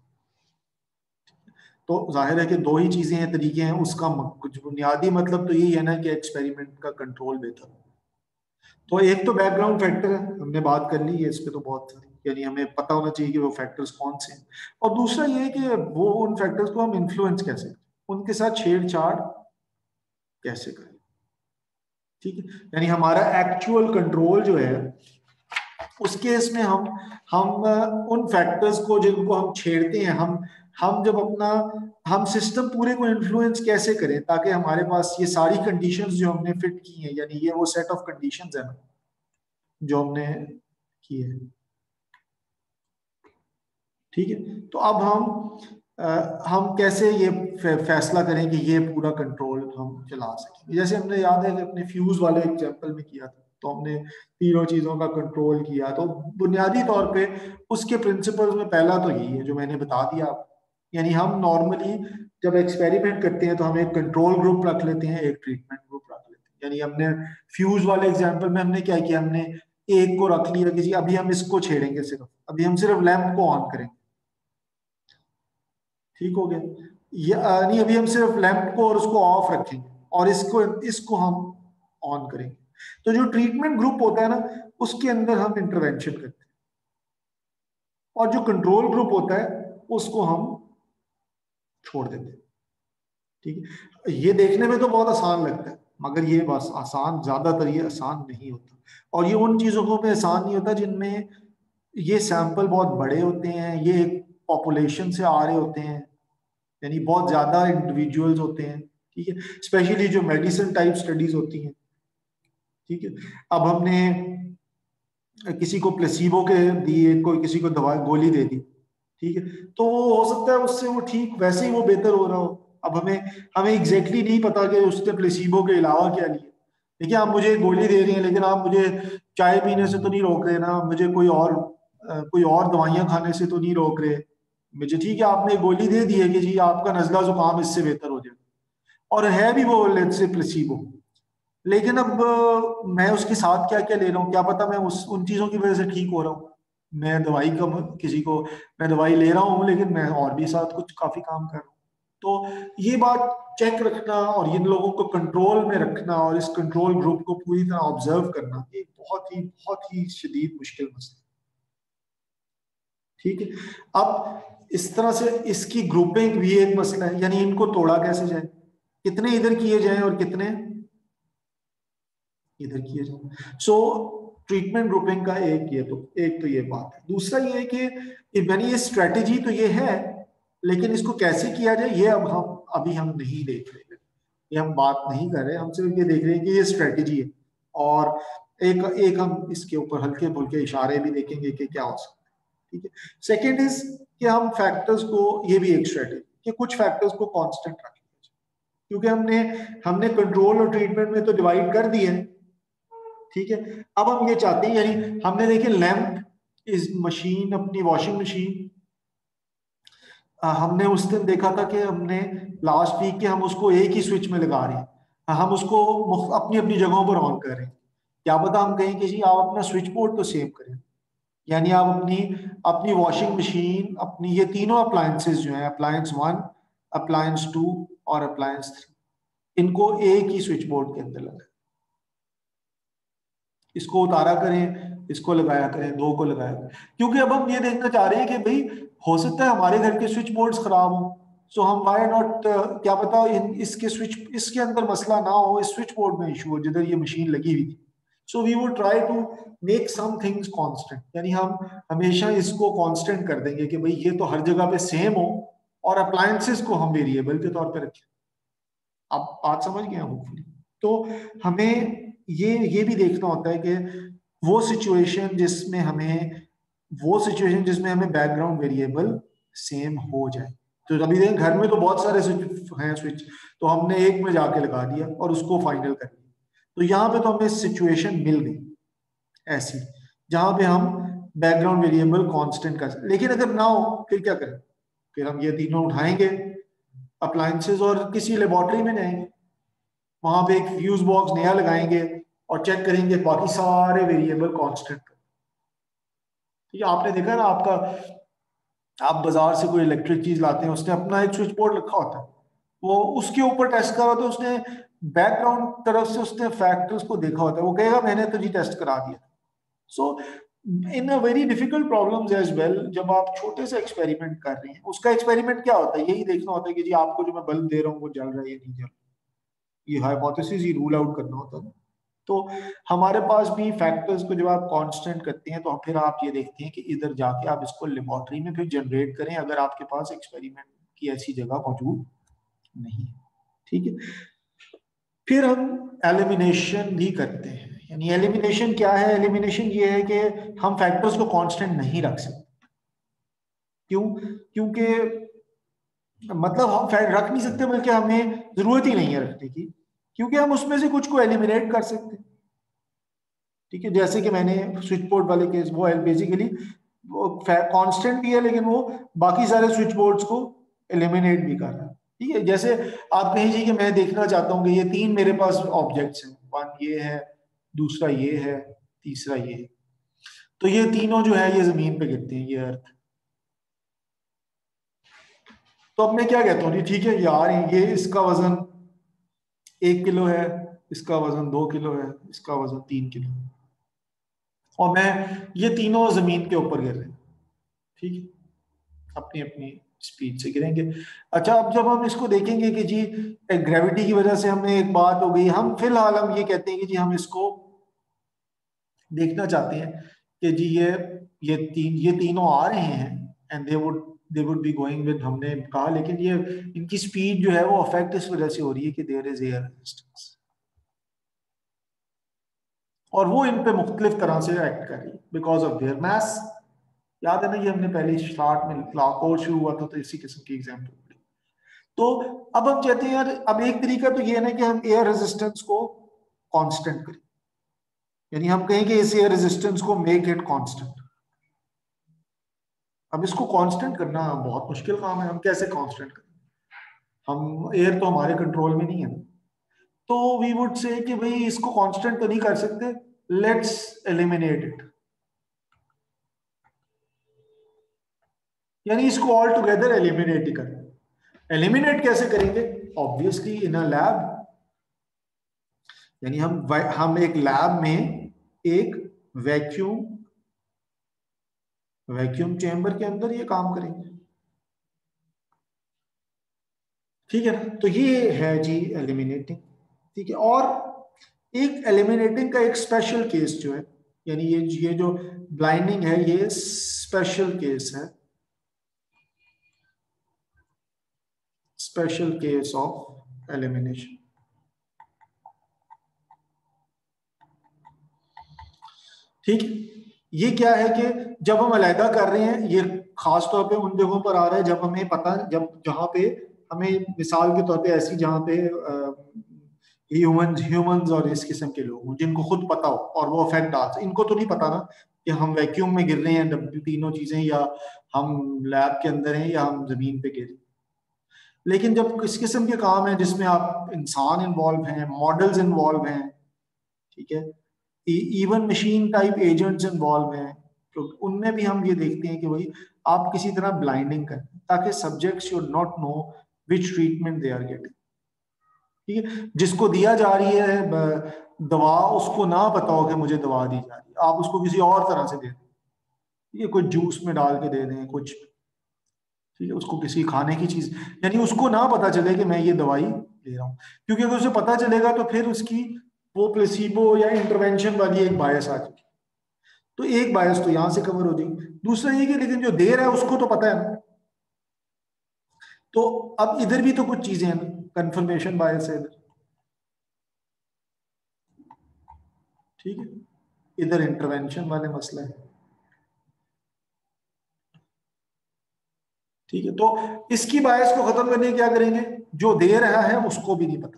तो जाहिर है कि दो ही चीजें हैं, तरीके हैं, उसका कुछ बुनियादी मतलब तो यही है ना कि एक्सपेरिमेंट का कंट्रोल बेहतर हो। तो एक तो बैकग्राउंड फैक्टर है, हमने बात कर ली है इस पे तो बहुत, यानी हमें पता होना चाहिए कि वो फैक्टर्स कौन से हैं, और दूसरा ये है कि वो उन फैक्टर्स को हम इन्फ्लुएंस कैसे करें, उनके साथ छेड़छाड़ कैसे करें, ठीक है, यानी हमारा एक्चुअल कंट्रोल जो है उस केस में हम हम उन फैक्टर्स को जिनको हम छेड़ते हैं, हम हम जब अपना हम सिस्टम पूरे को इन्फ्लुएंस कैसे करें ताकि हमारे पास ये सारी कंडीशंस जो हमने फिट की हैं, यानी ये वो सेट ऑफ कंडीशंस है ना जो हमने की है, ठीक है। तो अब हम आ, हम कैसे ये फैसला करें कि ये पूरा कंट्रोल हम चला सकें। जैसे हमने याद है कि अपने फ्यूज वाले एग्जांपल में किया था, तो हमने तीनों चीजों का कंट्रोल किया, तो बुनियादी तौर पे उसके प्रिंसिपल्स में पहला तो यही है जो मैंने बता दिया आपको, यानी हम नॉर्मली जब एक्सपेरिमेंट करते हैं तो हम एक कंट्रोल ग्रुप रख लेते हैं, एक ट्रीटमेंट ग्रुप रख लेते हैं। यानी हमने फ्यूज वाले एग्जाम्पल में हमने क्या किया, हमने एक को रख लिया कि जी अभी हम इसको छेड़ेंगे, सिर्फ अभी हम सिर्फ लैंप को ऑन करेंगे, ठीक हो गया, या नहीं अभी हम सिर्फ लैंप को और उसको ऑफ रखेंगे और इसको इसको हम ऑन करेंगे। तो जो ट्रीटमेंट ग्रुप होता है ना उसके अंदर हम इंटरवेंशन करते हैं, और जो कंट्रोल ग्रुप होता है उसको हम छोड़ देते हैं, ठीक है। ये देखने में तो बहुत आसान लगता है मगर ये बस आसान, ज्यादातर ये आसान नहीं होता, और ये उन चीजों को में आसान नहीं होता जिनमें ये सैंपल बहुत बड़े होते हैं, ये पॉपुलेशन से आ रहे होते हैं, यानी बहुत ज्यादा इंडिविजुअल्स होते हैं, ठीक है, स्पेशली जो मेडिसिन टाइप स्टडीज होती हैं। ठीक है, अब हमने किसी को प्लेसिबो के दिए, कोई किसी को दवा गोली दे दी, ठीक है, तो वो हो सकता है उससे वो ठीक वैसे ही वो बेहतर हो रहा हो। अब हमें हमें एग्जैक्टली नहीं पता कि उसने प्लेसिबो के अलावा क्या लिया। देखिए, आप मुझे गोली दे रही हैं लेकिन आप मुझे चाय पीने से तो नहीं रोक रहे ना, मुझे कोई और कोई और दवाइयां खाने से तो नहीं रोक रहे मुझे। ठीक है, आपने गोली दे दी है कि जी आपका नजला जुकाम इससे बेहतर हो जाए, और है भी वो लेट्स से प्लेसिबो, लेकिन अब मैं उसके साथ क्या क्या ले रहा हूँ, क्या पता मैं उस उन चीजों की वजह से ठीक हो रहा हूँ। मैं दवाई का किसी को मैं दवाई ले रहा हूँ लेकिन मैं और भी साथ कुछ काफी काम कर रहा हूँ। तो ये बात चेक रखना और इन लोगों को कंट्रोल में रखना और इस कंट्रोल ग्रुप को पूरी तरह ऑब्जर्व करना, ये बहुत ही बहुत ही शदीद मुश्किल मसला। ठीक है, अब इस तरह से इसकी ग्रुपिंग भी एक मसला है, यानी इनको तोड़ा कैसे जाए, कितने इधर किए जाएं और कितने इधर किए जाए। सो ट्रीटमेंट ग्रुपिंग का एक ये तो एक तो ये बात है। दूसरा ये है कि यानी ये स्ट्रेटेजी तो ये है, लेकिन इसको कैसे किया जाए ये अब हम अभी हम नहीं देख रहे हैं, ये हम बात नहीं कर रहे, हम सिर्फ ये देख रहे हैं कि ये स्ट्रेटेजी है। और एक एक हम इसके ऊपर हल्के फुल्के इशारे भी देखेंगे कि क्या हो सकता है। ठीक है, सेकेंड इज कि हम फैक्टर्स को, ये भी एक स्ट्रेटेजी कि कुछ फैक्टर्स को कांस्टेंट रखें, क्योंकि हमने हमने कंट्रोल और ट्रीटमेंट में तो डिवाइड कर दिया है। ठीक है, अब हम ये चाहते हैं, यानी हमने देखे लैंप इस मशीन, अपनी वॉशिंग मशीन, हमने उस दिन देखा था कि हमने लास्ट वीक के हम उसको एक ही स्विच में लगा रहे हैं, हम उसको अपनी अपनी जगहों पर ऑन कर रहे हैं। क्या पता हम कहें कि जी आप अपना स्विच बोर्ड तो सेव करें, यानी आप अपनी अपनी वॉशिंग मशीन, अपनी ये तीनों अप्लायंसेस जो है, अप्लायंस वन, अप्लायंस टू और अप्लायंस थ्री, इनको एक ही स्विच बोर्ड के अंदर लगाएं, इसको उतारा करें, इसको लगाया करें, दो को लगाया करें। क्योंकि अब हम ये देखना चाह रहे हैं कि भाई हो सकता है हमारे घर के स्विच बोर्ड्स खराब हो, सो हम वाई नॉट, क्या पता इन इसके स्विच इसके अंदर मसला ना हो, इस स्विच बोर्ड में इशू हो जिधर ये मशीन लगी हुई थी। So we would try to make some things constant, यानी हम हमेशा इसको कांस्टेंट कर देंगे कि भाई ये तो हर जगह पे सेम हो, और अप्लायंसेस को हम वेरिएबल के तौर पे रखें। आप बात समझ गए होपफुली। तो हमें ये ये भी देखना होता है कि वो सिचुएशन जिसमें हमें वो सिचुएशन जिसमें हमें बैकग्राउंड वेरिएबल सेम हो जाए। तो अभी देखें घर में तो बहुत सारे स्विच हैं स्विच, तो हमने एक में जाके लगा दिया और उसको फाइनल कर दिया, तो यहाँ पे तो हमें सिचुएशन मिल गई ऐसी जहां पे हम बैकग्राउंड वेरिएबल कांस्टेंट कर सकते। लेकिन अगर ना हो फिर क्या करें, फिर हम ये तीनों उठाएंगे अप्लायंसेस और किसी लेबोरेटरी में जाएंगे, वहां पे एक फ्यूज बॉक्स नया लगाएंगे और चेक करेंगे बाकी सारे वेरिएबल कांस्टेंट। ठीक है, आपने देखा ना, आपका आप बाजार से कोई इलेक्ट्रिक चीज लाते हैं, उसने अपना एक स्विच बोर्ड रखा होता है, वो उसके ऊपर टेस्ट करा तो उसने बैकग्राउंड तरफ से उसने फैक्टर्स को देखा होता है, वो कहेगा मैंने तो जी टेस्ट करा दिया। So in a very difficult problems as well, जब आप छोटे से एक्सपेरिमेंट कर रहे हैं, उसका एक्सपेरिमेंट क्या होता है, यही देखना होता है कि जी आपको जो मैं बल्ब दे रहा हूँ वो जल रहा है या नहीं जल रहा, ये हाइपोथेसिस ही रूल आउट करना होता है। तो हमारे पास भी फैक्टर्स को जब आप कांस्टेंट करते हैं तो फिर आप ये देखते हैं कि इधर जाके आप इसको लेबोरेटरी में फिर जनरेट करें, अगर आपके पास एक्सपेरिमेंट की ऐसी जगह मौजूद नहीं है। ठीक है, फिर हम एलिमिनेशन भी करते हैं। यानी एलिमिनेशन क्या है, एलिमिनेशन ये है कि हम फैक्टर्स को कांस्टेंट नहीं रख सकते। क्यों? क्योंकि मतलब हम रख नहीं सकते, बल्कि हमें जरूरत ही नहीं है रखने की, क्योंकि हम उसमें से कुछ को एलिमिनेट कर सकते हैं। ठीक है, जैसे कि मैंने स्विच बोर्ड वाले केस, वो है बेसिकली वो कांस्टेंट भी है लेकिन वो बाकी सारे स्विच बोर्ड्स को एलिमिनेट भी कर रहा है। ठीक है, जैसे आप कहें जी कि मैं देखना चाहता हूं कि ये तीन मेरे पास ऑब्जेक्ट्स हैं, वन ये है, दूसरा ये है, तीसरा ये है, तो ये तीनों जो है ये जमीन पे गिरते हैं, ये अर्थ। तो अब मैं क्या कहता हूँ, ठीक है यार ये इसका वजन एक किलो है, इसका वजन दो किलो है, इसका वजन तीन किलो है, और मैं ये तीनों जमीन के ऊपर गिर रहे हैं। ठीक है, अपनी अपनी स्पीड से गिरेंगे। अच्छा, अब जब हम इसको देखेंगे कि जी ग्रेविटी की वजह से हमें एक बात हो गई, हम फिलहाल हम ये कहते हैं कि जी हम इसको देखना चाहते हैं कि जी ये ये तीन ये तीनों आ रहे हैं and they would they would be going with, हमने कहा, लेकिन ये इनकी स्पीड जो है वो अफेक्ट इस वजह से हो रही है कि देयर इज एयर रेजिस्टेंस, और वो इन पे मुख्तलिफ तरह से एक्ट कर रही है बिकॉज ऑफ देयर मास। याद है ना, ये हमने पहले स्टार्ट में कोर्स शुरू हुआ था तो इसी किस्म की एग्जाम्पल। तो अब हम चाहते हैं यार, अब एक तरीका तो ये है ना कि हम एयर रेजिस्टेंस को कांस्टेंट करें, यानी हम कहें कि इस एयर रेजिस्टेंस को मेक इट कांस्टेंट। अब इसको कांस्टेंट करना बहुत मुश्किल काम है, हम कैसे कांस्टेंट करें, हम एयर तो हमारे कंट्रोल में नहीं है। तो वी वुड से कि भाई इसको कांस्टेंट तो नहीं कर सकते, लेट्स एलिमिनेट इट, यानी इसको ऑल टुगेदर एलिमिनेट ही करें। एलिमिनेट कैसे करेंगे? ऑब्वियसली इन अ लैब, यानी हम हम एक लैब में एक वैक्यूम वैक्यूम चेंबर के अंदर ये काम करेंगे, ठीक है ना। तो ये है जी एलिमिनेटिंग, ठीक है। और एक एलिमिनेटिंग का एक स्पेशल केस जो है, यानी ये ये जो ब्लाइंडिंग है ये स्पेशल केस है, स्पेशल केस ऑफ एलिमिनेशन, ठीक। ये क्या है कि जब हम अलहदा कर रहे हैं, ये खास तौर पे उन जगहों पर आ रहा है जब हमें पता, जब जहां पे हमें मिसाल के तौर पे ऐसी जहां पे ह्यूमंस ह्यूमंस और इस किस्म के लोग हों जिनको खुद पता हो और वो अफेक्ट डाल, इनको तो नहीं पता ना कि हम वैक्यूम में गिर रहे हैं तीनों चीजें, या हम लैब के अंदर हैं या हम जमीन पे गिर रहे हैं। लेकिन जब इस किस्म के काम है जिसमें आप इंसान इन्वॉल्व हैं, मॉडल्स इन्वॉल्व हैं, ठीक है, even machine type agents involve हैं, तो उनमें भी हम ये देखते हैं कि भाई आप किसी तरह ब्लाइंडिंग करें ताकि subject should not know which treatment they are getting, ठीक है। जिसको दिया जा रही है दवा उसको ना पता हो कि मुझे दवा दी जा रही है, आप उसको किसी और तरह से दे दें, ठीक है, कुछ जूस में डाल के दे दें कुछ, ठीक है, उसको किसी खाने की चीज, यानी उसको ना पता चले कि मैं ये दवाई ले रहा हूँ, क्योंकि अगर उसे पता चलेगा तो फिर उसकी वो प्लेसिबो या इंटरवेंशन वाली एक बायस आ जाएगी। तो एक बायस तो यहां से कवर हो जाएगी, दूसरा ये कि लेकिन जो दे रहा है उसको तो पता है ना, तो अब इधर भी तो कुछ चीजें हैं ना, कंफर्मेशन बायस है इधर, ठीक है, इधर इंटरवेंशन वाले मसला है, ठीक है। तो इसकी बायस को खत्म करने क्या करेंगे, जो दे रहा है उसको भी नहीं पता,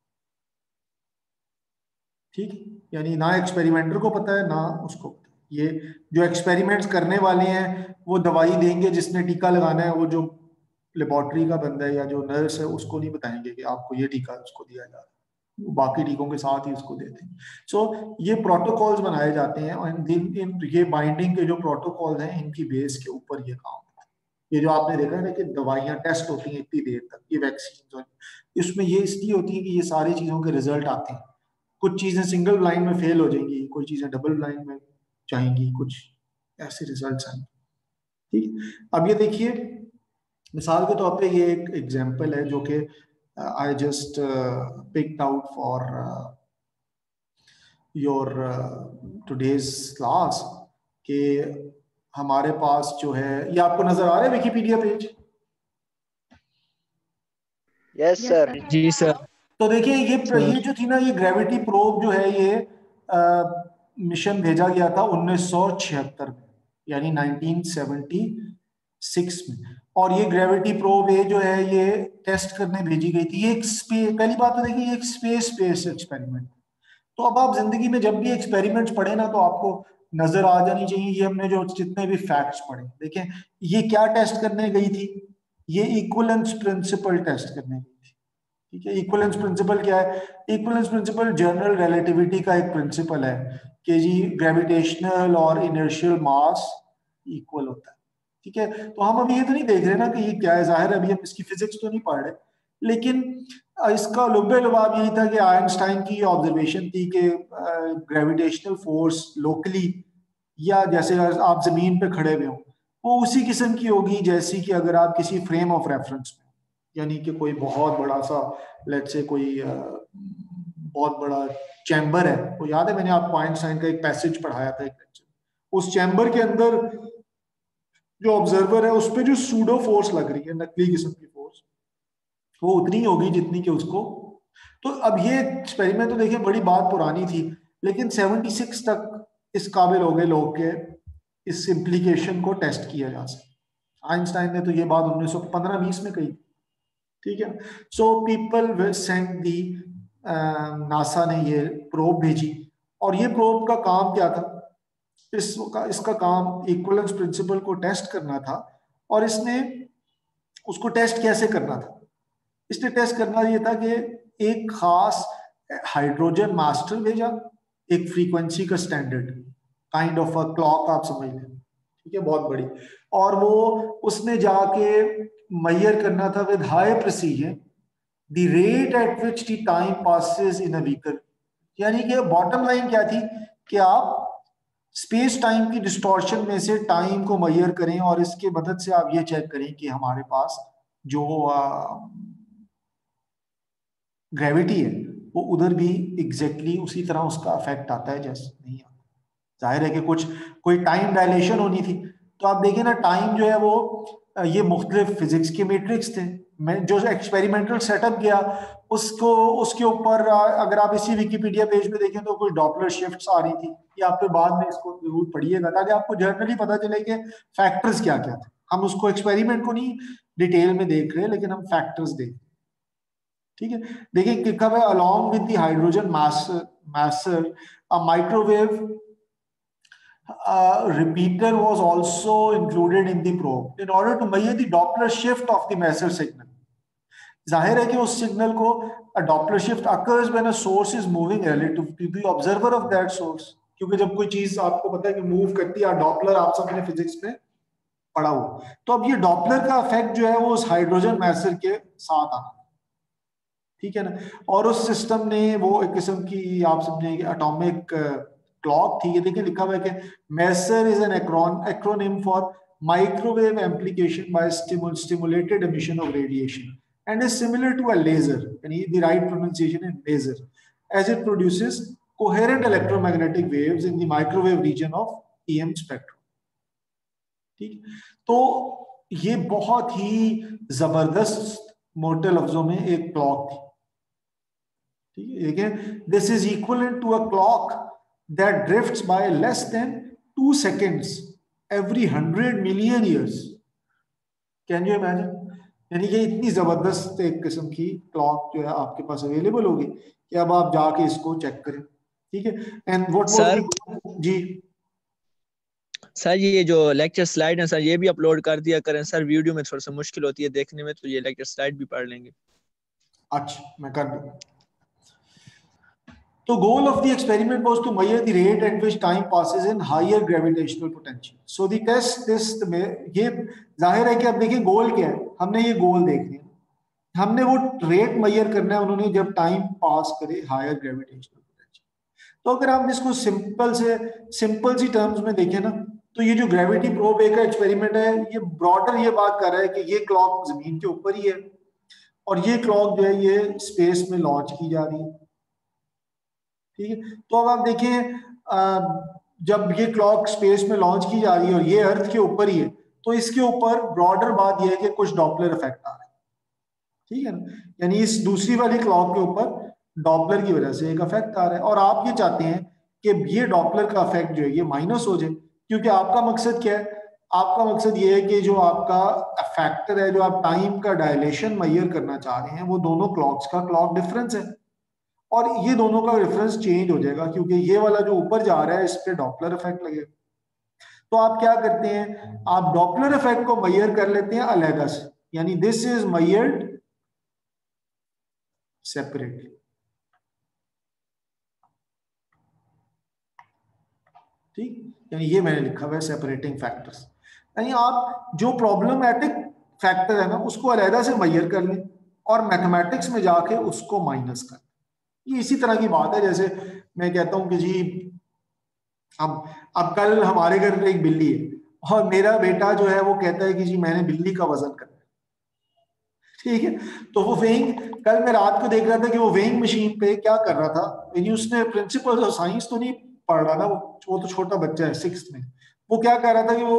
ठीक है, यानी ना एक्सपेरिमेंटर को पता है ना उसको पता है। ये जो एक्सपेरिमेंट्स करने वाले हैं वो दवाई देंगे, जिसने टीका लगाना है वो जो लेबोरेटरी का बंदा है या जो नर्स है उसको नहीं बताएंगे कि आपको ये टीका उसको दिया जा रहा है, वो बाकी टीकों के साथ ही उसको देते हैं। सो so, ये प्रोटोकॉल्स बनाए जाते हैं और इन, इन ये बाइंडिंग के जो प्रोटोकॉल्स हैं इनकी बेस के ऊपर ये काम होता है। ये जो आपने देखा है ना कि दवाइयाँ टेस्ट होती हैं इतनी देर तक, ये वैक्सीन, इसमें ये इसलिए होती है कि ये सारी चीजों के रिजल्ट आते हैं, कुछ चीजें सिंगल ब्लाइंड में फेल हो जाएंगी, कोई चीजें डबल ब्लाइंड में जाएंगी, कुछ ऐसे रिजल्ट्स आएंगे, ठीक। अब ये देखिए मिसाल के तौर पे ये एक एग्जांपल है जो कि I just picked out for your today's class, कि हमारे पास जो है, ये आपको नजर आ रहा है विकिपीडिया पेज?
Yes sir.
जी सर।
तो देखिए ये ये जो थी ना, ये ग्रेविटी प्रोब जो है ये आ, मिशन भेजा गया था उन्नीस सौ छिहत्तर में, यानी नाइनटीन सेवेंटी सिक्स में, और ये ग्रेविटी प्रोब ये जो है ये टेस्ट करने भेजी गई थी। ये एक स्पेस, पहली बात तो देखिए एक स्पेस स्पेस एक्सपेरिमेंट। तो अब आप जिंदगी में जब भी एक्सपेरिमेंट्स पढ़े ना तो आपको नजर आ जानी चाहिए, ये हमने जो जितने भी फैक्ट्स पढ़े, देखें ये क्या टेस्ट करने गई थी, ये इक्विवेलेंस प्रिंसिपल टेस्ट करने गई थी, ठीक है। इक्विवेलेंस प्रिंसिपल क्या है? इक्विवेलेंस प्रिंसिपल जनरल रिलेटिविटी का एक प्रिंसिपल है कि जी ग्रेविटेशनल और इनर्शियल मास इक्वल होता है, ठीक है। तो हम अभी ये तो नहीं देख रहे ना कि ये क्या है, जाहिर है अभी हम इसकी फिजिक्स तो नहीं पढ़ रहे, लेकिन इसका लुब्बे लुबाब यही था कि आइंस्टाइन की ऑब्जर्वेशन थी कि ग्रेविटेशनल फोर्स लोकली या जैसे आप जमीन पे खड़े हुए हो वो उसी किस्म की होगी जैसी कि अगर आप किसी फ्रेम ऑफ रेफरेंस में, यानी कि कोई बहुत बड़ा सा लेट्स से कोई बहुत बड़ा चैम्बर है, वो याद है मैंने आपको आइंस्टाइन का एक पैसेज पढ़ाया था एक लेक्चर, उस चैम्बर के अंदर जो ऑब्जर्वर है उस पर जो सूडो फोर्स लग रही है, नकली किस्म की फोर्स, वो उतनी होगी जितनी कि उसको। तो अब ये एक्सपेरिमेंट तो देखिए बड़ी बात पुरानी थी, लेकिन छिहत्तर तक इस काबिल हो गए लोग के इस इम्प्लीकेशन को टेस्ट किया जा सके। आइंस्टाइन ने तो ये बात उन्नीस सौ पंद्रह बीस में कही, ठीक है। So people send the, NASA ने ये प्रोब भेजी, और ये प्रोब का काम क्या था, इसका इसका काम इक्विवेलेंस प्रिंसिपल को टेस्ट करना था। और इसने उसको टेस्ट कैसे करना था, इसने टेस्ट करना ये था कि एक खास हाइड्रोजन मास्टर भेजा, एक फ्रीक्वेंसी का standard kind of a clock आप समझ लें, ठीक है, बहुत बड़ी। और वो उसने जाके मेजर करना था with high precision the rate at which the time passes in a vehicle. यानी कि बॉटम लाइन क्या थी कि आप स्पेस टाइम की डिस्टॉर्शन में से टाइम को मेजर करें, और इसके मदद से आप ये चेक करें कि हमारे पास जो ग्रेविटी है वो उधर भी एग्जैक्टली उसी तरह उसका इफेक्ट आता है जैसे नहीं आता। जाहिर है कि कुछ कोई टाइम डायलेशन होनी थी। तो आप देखिए ना, टाइम जो है वो ये मुख्तलिफ फिजिक्स के मैट्रिक्स थे। मैं जो एक्सपेरिमेंटल सेटअप गया उसको उसके ऊपर अगर आप इसी विकिपीडिया पेज पे देखें तो कोई डॉपलर शिफ्ट्स आ रही थी, या आप फिर बाद में इसको जरूर पढ़िएगा ताकि आपको जर्नली पता चले कि फैक्टर्स क्या क्या थे। हम उसको एक्सपेरिमेंट को नहीं डिटेल में देख रहे, लेकिन हम फैक्टर्स देख रहे, ठीक है। देखिए लिखा हुआ है along with the hydrogen maser a microwave Uh, repeater was also included in the probe in order to measure the Doppler shift of the Masser signal. जाहिर है कि उस सिग्नल को a Doppler shift occurs when a source is moving relative to the observer of that source, क्योंकि जब कोई चीज आपको पता है कि मूव करती है, डॉपलर आप सबने फिजिक्स में पढ़ा हो, तो अब ये डॉपलर का इफेक्ट जो है वो उस हाइड्रोजन मैसर के साथ आना, ठीक है ना। और उस सिस्टम ने वो एक किस्म की आप समझे एटॉमिक क्लॉक थी। ये देखिए लिखा हुआ है कि maser is an acronym for microwave amplification by stimulated emission of radiation and is similar to a laser, यानी the right pronunciation is laser as it produces coherent electromagnetic waves in the microwave region of EM spectrum, ठीक। तो ये बहुत ही जबरदस्त मोटे लफ्जों में एक clock थी, ठीक है। देखिए this is equivalent to a clock that drifts by less than two seconds every hundred million years. Can you imagine? यानी कि इतनी जबरदस्त एक किस्म की क्लॉक जो है आपके पास अवेलेबल होगी कि अब आप जाके इसको चेक करें, ठीक है। एंड व्हाट वाज द जी
सर ये जो लेक्चर स्लाइड है सर ये भी अपलोड कर दिया करें सर, वीडियो में थोड़ा सा मुश्किल होती है देखने में, तो ये लेक्चर स्लाइड भी पढ़ लेंगे।
अच्छा मैं कर दूंगा। So goal of the experiment was to measure the rate at which time passes in higher gravitational potential. So the test test में ये जाहिर है कि अब देखिए गोल क्या है, हमने ये गोल देख लिया, हमने वो रेट मेजर करना है उन्होंने जब टाइम पास करे हायर ग्रेविटेशनल पोटेंशियल। तो अगर हम इसको सिंपल से सिंपल सी टर्म्स में देखें ना, तो ये जो ग्रेविटी प्रोब एक एक्सपेरिमेंट है, ये ब्रॉडर ये बात कर रहा है कि ये क्लॉक जमीन के ऊपर ही है और ये क्लॉक जो है ये स्पेस में लॉन्च की जा रही है, ठीक है। तो अब आप देखें जब ये क्लॉक स्पेस में लॉन्च की जा रही है और ये अर्थ के ऊपर ही है, तो इसके ऊपर ब्रॉडर बात यह है कि कुछ डॉपलर इफेक्ट आ रहा है, ठीक है ना। यानी इस दूसरी वाली क्लॉक के ऊपर डॉपलर की वजह से एक इफेक्ट आ रहा है, और आप ये चाहते हैं कि ये डॉपलर का इफेक्ट जो है ये माइनस हो जाए, क्योंकि आपका मकसद क्या है, आपका मकसद ये है कि जो आपका फैक्टर है, जो आप टाइम का डायलेशन मेजर करना चाह रहे हैं, वो दोनों क्लॉक्स का क्लॉक डिफरेंस है, और ये दोनों का रेफरेंस चेंज हो जाएगा क्योंकि ये वाला जो ऊपर जा रहा है इस पे डॉपलर इफेक्ट लगेगा। तो आप क्या करते हैं, आप डॉपलर इफेक्ट को मेजर कर लेते हैं अलग से, यानी दिस इज मेजर्ड सेपरेटली, ठीक। यानी ये मैंने लिखा हुआ है सेपरेटिंग फैक्टर्स, यानी आप जो प्रॉब्लमैटिक फैक्टर है ना उसको अलग से मेजर कर लें और मैथमेटिक्स में जाके उसको माइनस कर। ये इसी तरह की बात है जैसे मैं कहता हूं कि जी अब अब कल हमारे घर में एक बिल्ली है और मेरा बेटा जो है वो कहता है कि जी मैंने बिल्ली का वजन करना है, ठीक है। तो वो वेइंग, कल मैं रात को देख रहा था कि वो वेइंग मशीन पे क्या कर रहा था, यानी उसने प्रिंसिपल्स ऑफ साइंस तो नहीं पढ़ रहा था, वो वो तो छोटा बच्चा है सिक्स्थ में, वो क्या कर रहा था कि वो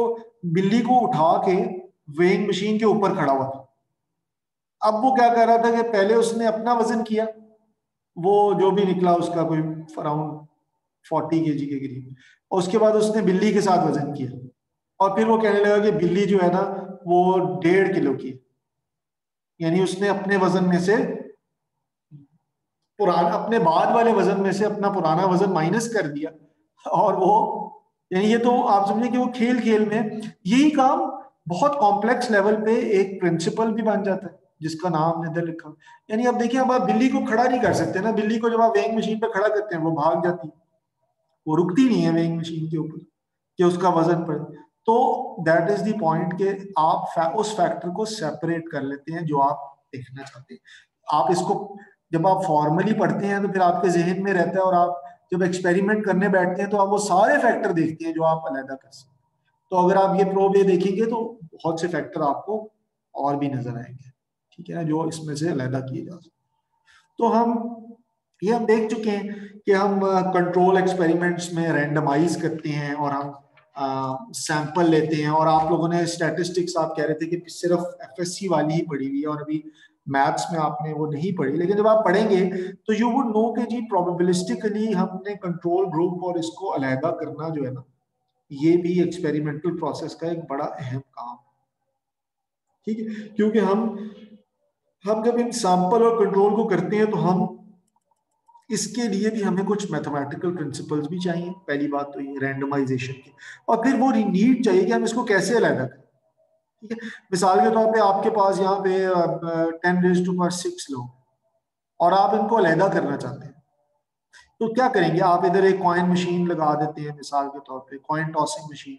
बिल्ली को उठा के वेइंग मशीन के ऊपर खड़ा हुआ था। अब वो क्या कर रहा था कि पहले उसने अपना वजन किया, वो जो भी निकला उसका कोई अराउंड फोर्टी के जी के करीब, और उसके बाद उसने बिल्ली के साथ वजन किया और फिर वो कहने लगा कि बिल्ली जो है ना वो डेढ़ किलो की, यानी उसने अपने वजन में से पुराना अपने बाद वाले वजन में से अपना पुराना वजन माइनस कर दिया। और वो यानी ये तो आप समझे कि वो खेल खेल में यही काम बहुत कॉम्प्लेक्स लेवल पे एक प्रिंसिपल भी बन जाता है जिसका नाम हमने इधर लिखा। यानी अब देखिए, अब आप बिल्ली को खड़ा नहीं कर सकते ना, बिल्ली को जब आप वेइंग मशीन पे खड़ा करते हैं वो भाग जाती है, वो रुकती नहीं है वेइंग मशीन के ऊपर कि उसका वजन पड़े। तो दैट इज द पॉइंट कि आप फै, उस फैक्टर को सेपरेट कर लेते हैं जो आप देखना चाहते हैं। आप इसको जब आप फॉर्मली पढ़ते हैं तो फिर आपके जहन में रहता है, और आप जब एक्सपेरिमेंट करने बैठते हैं तो आप वो सारे फैक्टर देखते हैं जो आप अलग कर सकते हैं। तो अगर आप ये प्रोब ये देखेंगे तो बहुत से फैक्टर आपको और भी नजर आएंगे, ठीक है ना, जो इसमें से अलग किए जा सकते। तो हम ये हम देख चुके हैं कि हम कंट्रोल एक्सपेरिमेंट्स में रैंडमाइज करते हैं और हम सैंपल लेते हैं, और आप लोगों ने स्टैटिस्टिक्स आप कह रहे थे कि सिर्फ एफएससी वाली ही पढ़ी हुई है और अभी मैथ्स में आपने वो नहीं पढ़ी, लेकिन जब आप पढ़ेंगे तो यू वुड नो कि जी प्रोबेबिलिस्टिकली हमने कंट्रोल ग्रुप और इसको अलहदा करना जो है ना, ये भी एक्सपेरिमेंटल प्रोसेस का एक बड़ा अहम काम, ठीक है। क्योंकि हम हम जब इन सैंपल और कंट्रोल को करते हैं तो हम इसके लिए भी हमें कुछ मैथमेटिकल प्रिंसिपल्स भी चाहिए, पहली बात तो ये रैंडमाइजेशन की, और फिर वो नीड चाहिए कि हम इसको कैसे अलग करें, ठीक है। मिसाल के तौर पे आपके पास यहाँ पे ten raise to power six लोग और आप इनको अलहदा करना चाहते हैं, तो क्या करेंगे? आप इधर एक कॉइन मशीन लगा देते हैं, मिसाल के तौर पे कॉइन टॉसिंग मशीन।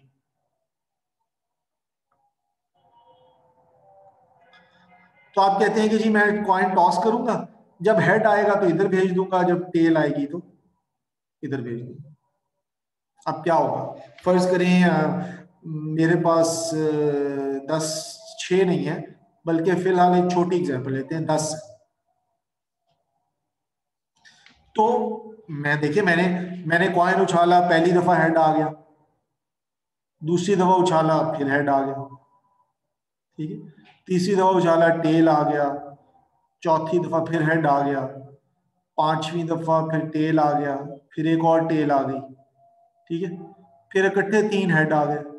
तो आप कहते हैं कि जी मैं कॉइन टॉस करूंगा, जब हेड आएगा तो इधर भेज दूंगा, जब टेल आएगी तो इधर भेज दूंगा। अब क्या होगा? फर्ज करें आ, मेरे पास आ, दस छः नहीं है, बल्कि फिलहाल एक छोटी एग्जांपल लेते हैं, दस। तो मैं देखिए मैंने मैंने कॉइन उछाला, पहली दफा हेड आ गया, दूसरी दफा उछाला फिर हेड आ गया, ठीक है, तीसरी दफा उछाला टेल आ गया, चौथी दफा फिर हेड आ गया, पांचवी दफा फिर टेल आ गया, फिर एक और टेल आ गई, ठीक है, फिर इकट्ठे तीन हेड आ गए,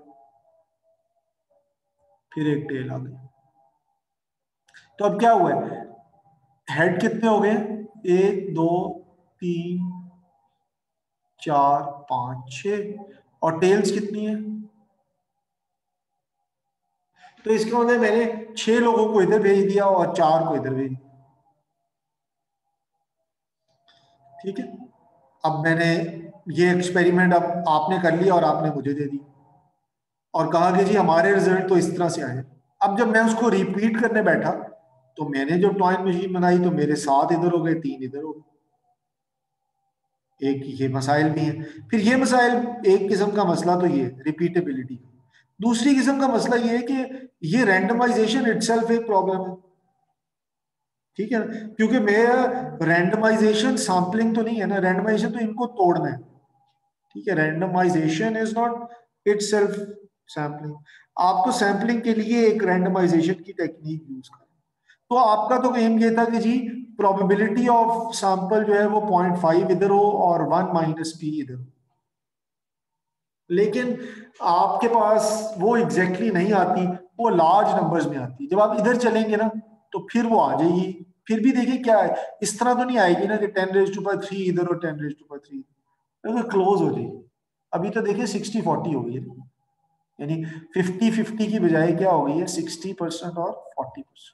फिर एक टेल आ गई। तो अब क्या हुआ है? हेड कितने हो गए? एक दो तीन चार पांच छह, और टेल्स कितनी है? तो इसका मतलब मैंने छह लोगों को इधर भेज दिया और चार को इधर भेज दिया, ठीक है। अब मैंने ये एक्सपेरिमेंट अब आपने कर लिया और आपने मुझे दे दी और कहा कि जी हमारे रिजल्ट तो इस तरह से आए। अब जब मैं उसको रिपीट करने बैठा तो मैंने जो टॉइन मशीन बनाई तो मेरे सात इधर हो गए, तीन इधर हो गए। एक ये मसाइल भी है। फिर ये मसाइल, एक किस्म का मसला तो ये रिपीटेबिलिटी, दूसरी किस्म का मसला ये है कि ये रैंडमाइजेशन इटसेल्फ एक प्रॉब्लम है, ठीक है ना, क्योंकि मैं रैंडमाइजेशन सैम्पलिंग तो नहीं है ना, रैंडमाइजेशन तो इनको तोड़ना है, ठीक है। Randomization is not itself sampling. आपको सैम्पलिंग के लिए एक रैंडमाइजेशन की टेक्निक यूज करें। तो आपका तो एम ये था कि जी प्रोबेबिलिटी ऑफ सैंपल जो है वो पॉइंट फाइव इधर हो और वन माइनस पी इधर हो, लेकिन आपके पास वो एग्जैक्टली नहीं आती, वो लार्ज नंबर्स में आती है। जब आप इधर चलेंगे ना तो फिर वो आ जाएगी। फिर भी देखिए क्या है, इस तरह तो नहीं आएगी ना कि ten raise to power three इधर और ten raise to power three, तो क्लोज हो जाएगी। अभी तो देखिए सिक्सटी फोर्टी हो गई है, यानी फिफ्टी फिफ्टी की बजाय क्या हो गई है, सिक्सटी परसेंट और फोर्टी परसेंट।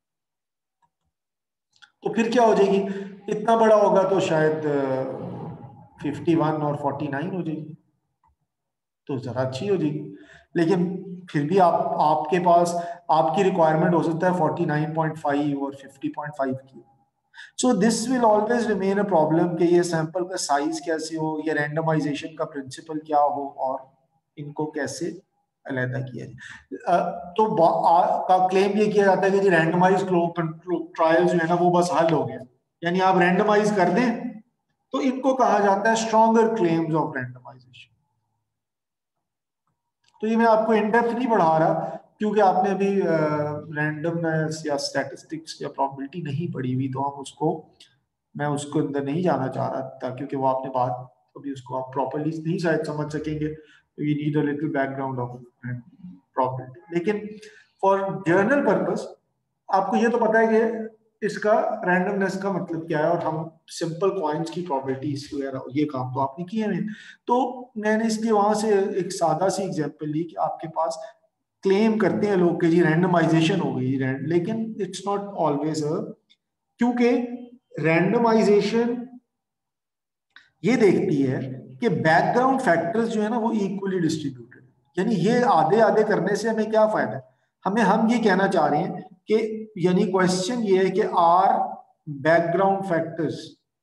तो फिर क्या हो जाएगी, इतना बड़ा होगा तो शायद फिफ्टी वन और फोर्टी नाइन हो जाएगी, तो जरा अच्छी हो जाएगी। लेकिन फिर भी आप आपके पास आपकी रिक्वायरमेंट हो सकता है फोर्टी नाइन पॉइंट फाइव और फिफ्टी पॉइंट फाइव की। So this will always remain a problem कि ये सैंपल का साइज कैसे हो, ये रैंडमाइजेशन का प्रिंसिपल क्या हो और इनको कैसे अलहदा किया जाए। तो का क्लेम ये किया जाता है कि रैंडमाइज ट्रायल जो है ना वो बस हल हो गया, यानी आप रैंडमाइज कर दें तो इनको कहा जाता है स्ट्रॉन्गर क्लेम्स ऑफ रैंडमाइजेशन। तो ये मैं आपको इन डेप्थ नहीं पढ़ा रहा क्योंकि आपने अभी रैंडमनेस या स्टैटिस्टिक्स या प्रोबेबिलिटी नहीं पढ़ी हुई, तो हम उसको मैं उसको अंदर नहीं जाना चाह रहा था क्योंकि वो आपने बात अभी उसको आप प्रॉपर्ली नहीं शायद समझ सकेंगे, तो you need a little background of probability. लेकिन फॉर जर्नल पर्पस आपको ये तो पता है कि इसका रैंडमनेस का मतलब क्या है, और हम सिंपल पॉइंट्स की प्रोबेबिलिटीज वगैरह ये काम तो आपने किए हैं। तो मैंने इसलिए वहां से एक सादा सी एग्जांपल ली कि आपके पास क्लेम करते हैं लोग कि जी रैंडमाइजेशन हो गई, लेकिन इट्स नॉट ऑलवेज अ, क्योंकि रैंडमाइजेशन ये देखती है कि बैकग्राउंड फैक्टर्स जो है ना वो इक्वली डिस्ट्रीब्यूटेड, यानी ये आधे आधे करने से हमें क्या फायदा है, हमें हम ये कहना चाह रहे हैं कि यानी क्वेश्चन ये है कि are background factors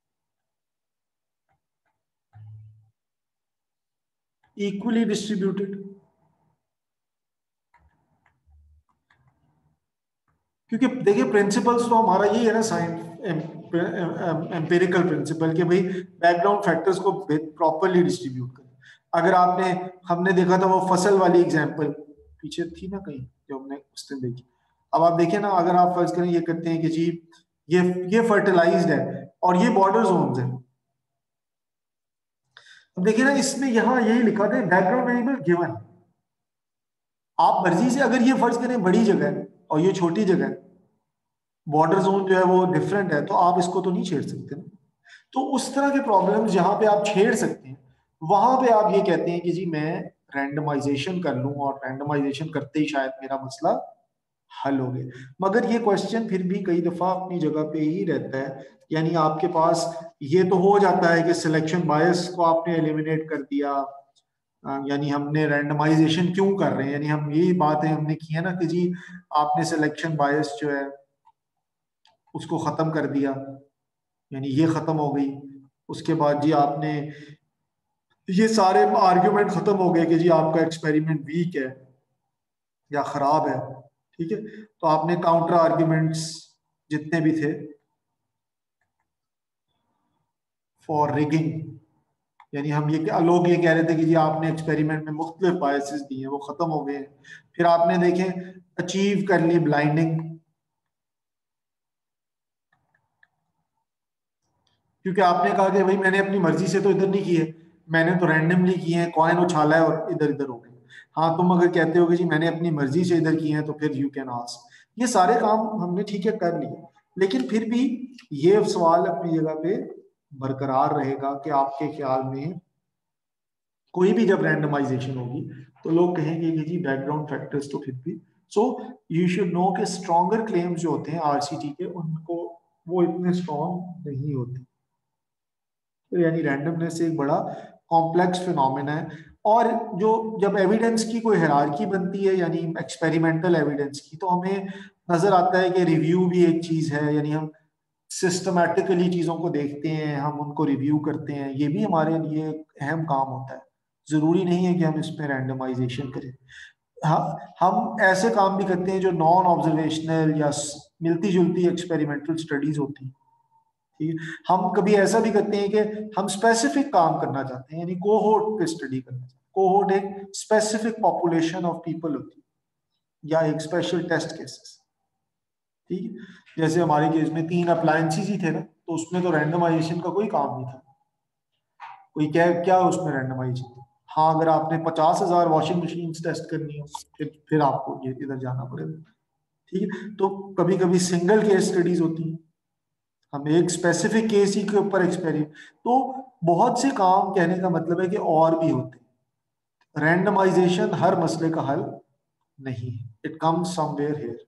equally distributed, क्योंकि देखिए प्रिंसिपल्स तो हमारा यही है ना साइंस एम्पिरिकल प्रिंसिपल कि भाई बैकग्राउंड फैक्टर्स को प्रॉपर्ली डिस्ट्रीब्यूट करें। अगर आपने हमने देखा था वो फसल वाली एग्जांपल पीछे थी ना कहीं जो हमने उस दिन देखी, अब आप देखिए ना, अगर आप फर्ज करें ये करते हैं कि जी ये ये फर्टिलाइज्ड है और ये बॉर्डर जोन्स है, अब देखिए ना इसमें यहां यही लिखा था बैकग्राउंड वेरिएबल गिवन, आप मर्जी से अगर ये फर्ज करें बड़ी जगह है और ये छोटी जगह है, बॉर्डर जोन जो है वो डिफरेंट है, तो आप इसको तो नहीं छेड़ सकते ना। तो उस तरह के प्रॉब्लम्स जहां पे आप छेड़ सकते हैं वहां पे आप ये कहते हैं कि जी मैं रैंडमाइजेशन कर लूं और रैंडमाइजेशन करते ही शायद मेरा मसला हल हो गया। मगर ये क्वेश्चन फिर भी कई दफा अपनी जगह पे ही रहता है, यानी आपके पास ये तो हो जाता है कि सिलेक्शन बायस को आपने एलिमिनेट कर दिया, यानी हमने रैंडमाइजेशन क्यों कर रहे हैं, यानी हम यही बातें हमने की है ना कि जी आपने सिलेक्शन बायस जो है उसको खत्म कर दिया, यानी ये खत्म हो गई। उसके बाद जी आपने ये सारे आर्ग्यूमेंट खत्म हो गए कि जी आपका एक्सपेरिमेंट वीक है या खराब है, ठीक है, तो आपने काउंटर आर्ग्यूमेंट्स जितने भी थे फॉर रिगिंग, यानी हम ये लोग ये कह रहे थे कि जी आपने एक्सपेरिमेंट में मुख्तलिफ बायसेस दिए हैं वो खत्म हो गए। फिर आपने देखें अचीव कर ली ब्लाइंडिंग, क्योंकि आपने कहा कि भाई मैंने अपनी मर्जी से तो इधर नहीं किए, मैंने तो रैंडमली किए हैं, कॉइन उछाला है और इधर इधर हो गए। हाँ तुम अगर कहते हो कि जी मैंने अपनी मर्जी से इधर किए हैं तो फिर यू कैन आस्क, ये सारे काम हमने ठीक है कर लिए, लेकिन फिर भी ये सवाल अपनी जगह पे बरकरार रहेगा कि आपके ख्याल में कोई भी जब रैंडमाइजेशन होगी तो लोग कहेंगे कि जी बैकग्राउंड फैक्टर्स तो फिर भी, सो यू शुड नो कि स्ट्रॉन्गर क्लेम्स जो होते हैं आरसीटी के उनको वो इतने स्ट्रॉन्ग नहीं होते, तो यानी रैंडमनेस एक बड़ा कॉम्प्लेक्स फिनोमेना है। और जो जब एविडेंस की कोई हायरार्की बनती है यानी एक्सपेरिमेंटल एविडेंस की, तो हमें नजर आता है कि रिव्यू भी एक चीज है, यानी हम सिस्टमैटिकली चीजों को देखते हैं, हम उनको रिव्यू करते हैं, ये भी हमारे लिए एक अहम काम होता है। जरूरी नहीं है कि हम इसमें रैंडमाइजेशन करें, हाँ हम ऐसे काम भी करते हैं जो नॉन ऑब्जर्वेशनल या मिलती जुलती एक्सपेरिमेंटल स्टडीज होती हैं, ठीक है। हम कभी ऐसा भी करते हैं कि हम स्पेसिफिक काम करना चाहते हैं, यानी कोहोर्ट पे स्टडी करना चाहते हैं। कोहोर्ट एक स्पेसिफिक पॉपुलेशन ऑफ पीपल होती है या एक स्पेशल टेस्ट केसेस, ठीक है। जैसे हमारे केस में तीन अप्लायंसेस ही थे ना, तो उसमें तो रैंडमाइजेशन का कोई काम नहीं था, कोई क्या क्या उसमें रैंडमाइजेशन। हाँ अगर आपने पचास हजार वॉशिंग मशीन टेस्ट करनी हो फिर फिर आपको ये इधर जाना पड़ेगा, ठीक है। तो कभी कभी सिंगल केस स्टडीज होती हैं, हम एक स्पेसिफिक केस ही के ऊपर एक्सपेरिमेंट, तो बहुत से काम कहने का मतलब है कि और भी होते हैं। रैंडमाइजेशन हर मसले का हल नहीं है, इट कम्स समवेयर हियर,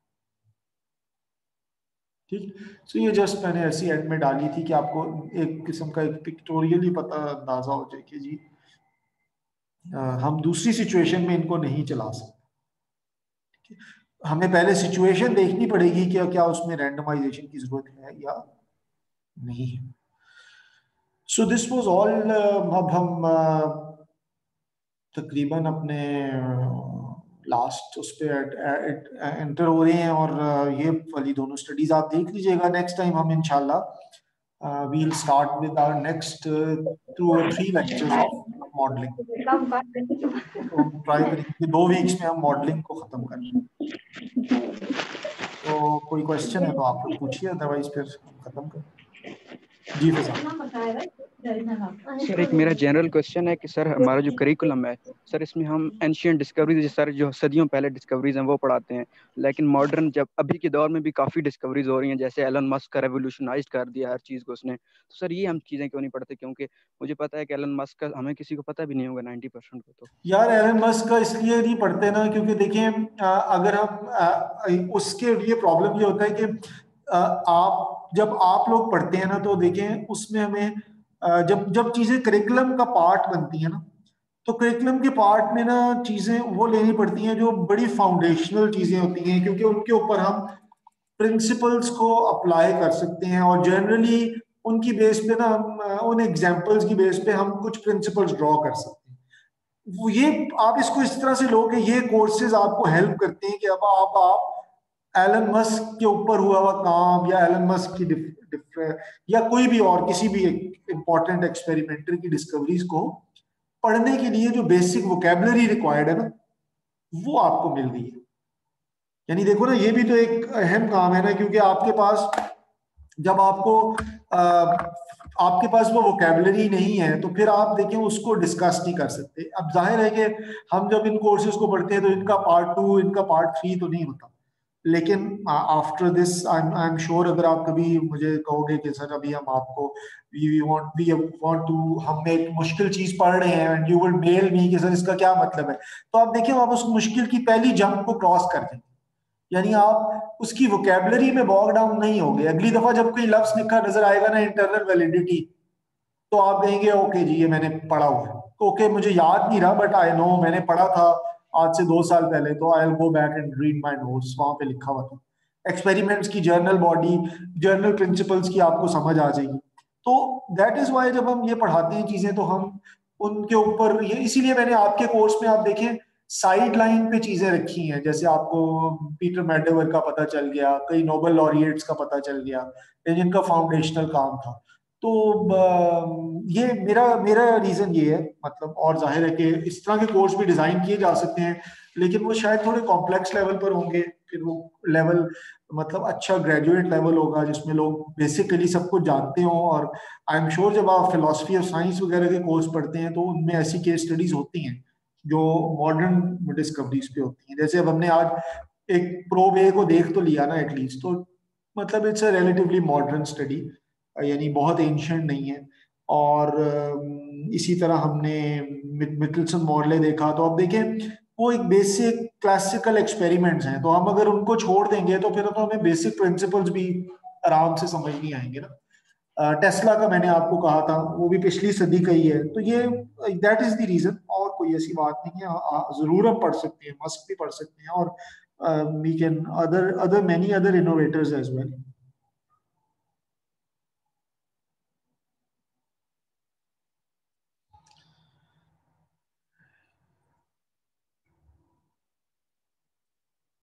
ठीक। सो ये जस्ट मैंने ऐसी एड में डाली थी कि आपको एक किस्म का एक पिक्टोरियल ही पता अंदाजा हो जाए कि जी आ, हम दूसरी सिचुएशन में इनको नहीं चला सकते, हमें पहले सिचुएशन देखनी पड़ेगी कि क्या उसमें रैंडमाइजेशन की जरूरत है या नहीं है। So this was all. अब हम uh, तकरीबन अपने लास्ट uh, उस पर एंटर हो रहे हैं, और uh, ये वाली दोनों स्टडीज आप देख लीजिएगा। नेक्स्ट टाइम हम इंशाल्लाह will start with our next two और थ्री लेक्चर्स ऑफ मॉडलिंग। तो हम ट्राई करेंगे दो वीक्स में हम मॉडलिंग को खत्म कर लें। तो कोई क्वेश्चन है तो आप लोग पूछिए, अदरवाइज फिर हम खत्म करें। जी फिजान।
सर एक मेरा जनरल क्वेश्चन है कि सर हमारा जो करिकुलम है सर, इसमें हम एंशियंट डिस्कवरीज सर जो सदियों पहले डिस्कवरीज हैं वो पढ़ाते हैं, लेकिन मॉडर्न जब अभी के दौर में भी काफ़ी डिस्कवरीज हो रही हैं, जैसे एलन मस्क का रेवोल्यूशनाइज कर दिया हर चीज़ को उसने, तो सर ये हम चीज़ें क्यों नहीं पढ़ते? क्योंकि मुझे पता है कि एलन मस्क का हमें किसी को पता भी नहीं होगा नाइन्टी परसेंट को। तो
यार एलन मस्क का इसलिए नहीं पढ़ते ना क्योंकि देखिए अगर हम उसके लिए प्रॉब्लम ये होता है कि आप जब आप लोग पढ़ते हैं ना तो देखें उसमें हमें जब जब चीजें करिकुलम का पार्ट बनती है ना, तो करिकुलम के पार्ट में ना चीजें वो लेनी पड़ती हैं जो बड़ी फाउंडेशनल चीजें होती हैं, क्योंकि उनके ऊपर हम प्रिंसिपल्स को अप्लाई कर सकते हैं और जनरली उनकी बेस पे ना हम उन एग्जाम्पल्स की बेस पे हम कुछ प्रिंसिपल्स ड्रॉ कर सकते हैं। वो ये आप इसको इस तरह से लो कि ये कोर्सेज आपको हेल्प करते हैं कि अब आप आप एलन मस्क के ऊपर हुआ हुआ काम या एलन मस्क की डिफ, डिफ, या कोई भी और किसी भी इंपॉर्टेंट एक्सपेरिमेंटर की डिस्कवरीज को पढ़ने के लिए जो बेसिक वोकैबुलरी रिक्वायर्ड है ना वो आपको मिल रही है। यानी देखो ना ये भी तो एक अहम काम है ना, क्योंकि आपके पास जब आपको आ, आपके पास वो वोकैबुलरी नहीं है तो फिर आप देखें उसको डिस्कस नहीं कर सकते। अब जाहिर है कि हम जब इन कोर्सेज को पढ़ते हैं तो इनका पार्ट टू इनका पार्ट थ्री तो नहीं होता, लेकिन after this I I am sure अगर आप कभी मुझे कहोगे कि सर अभी हम आपको we want we want to हम एक मुश्किल चीज पढ़ रहे हैं and you will mail me कि सर इसका क्या मतलब है, तो आप देखिए आप उस मुश्किल की पहली जंप को क्रॉस कर देंगे, यानी आप उसकी वोकैबुलरी में बॉग डाउन नहीं होगे। अगली दफा जब कोई लफ्ज लिखा नजर आएगा ना इंटरनल वैलिडिटी, तो आप कहेंगे ओके जी ये मैंने पढ़ा हुआ है, ओके मुझे याद नहीं रहा बट आई नो मैंने पढ़ा था आज से दो साल पहले, तो I will go back and read my notes, वहां पे लिखा हुआ था। एक्सपेरिमेंट्स की जर्नल बॉडी जर्नल प्रिंसिपल्स की आपको समझ आ जाएगी। तो दैट इज वाई जब हम ये पढ़ाते हैं चीजें तो हम उनके ऊपर ये, इसीलिए मैंने आपके कोर्स में आप देखें साइड लाइन पे चीजें रखी हैं, जैसे आपको पीटर मैडोवर का पता चल गया, कई नोबेल लॉरिएट्स का पता चल गया जिनका फाउंडेशनल काम था। तो ये मेरा मेरा रीजन ये है, मतलब और जाहिर है कि इस तरह के कोर्स भी डिजाइन किए जा सकते हैं लेकिन वो शायद थोड़े कॉम्प्लेक्स लेवल पर होंगे, फिर वो लेवल मतलब अच्छा ग्रेजुएट लेवल होगा जिसमें लोग बेसिकली सब कुछ जानते हों। और आई एम श्योर जब आप फिलोसफी ऑफ साइंस वगैरह के कोर्स पढ़ते हैं तो उनमें ऐसी केस स्टडीज होती हैं जो मॉडर्न डिस्कवरीज पे होती हैं। जैसे अब हमने आज एक प्रोब ए को देख तो लिया ना एटलीस्ट, तो मतलब it's a relatively modern study, यानी बहुत एंशिएंट नहीं है। और इसी तरह हमने मिकेलसन मॉडले देखा, तो अब देखें वो एक बेसिक क्लासिकल एक्सपेरिमेंट्स हैं, तो हम अगर उनको छोड़ देंगे तो फिर तो हमें बेसिक प्रिंसिपल्स भी आराम से समझ नहीं आएंगे ना। टेस्ला का मैंने आपको कहा था वो भी पिछली सदी का ही है, तो ये दैट इज द रीजन, और कोई ऐसी बात नहीं है। जरूर हम पढ़ सकते हैं, मस्क भी पढ़ सकते हैं, और we can other other many other innovators as well.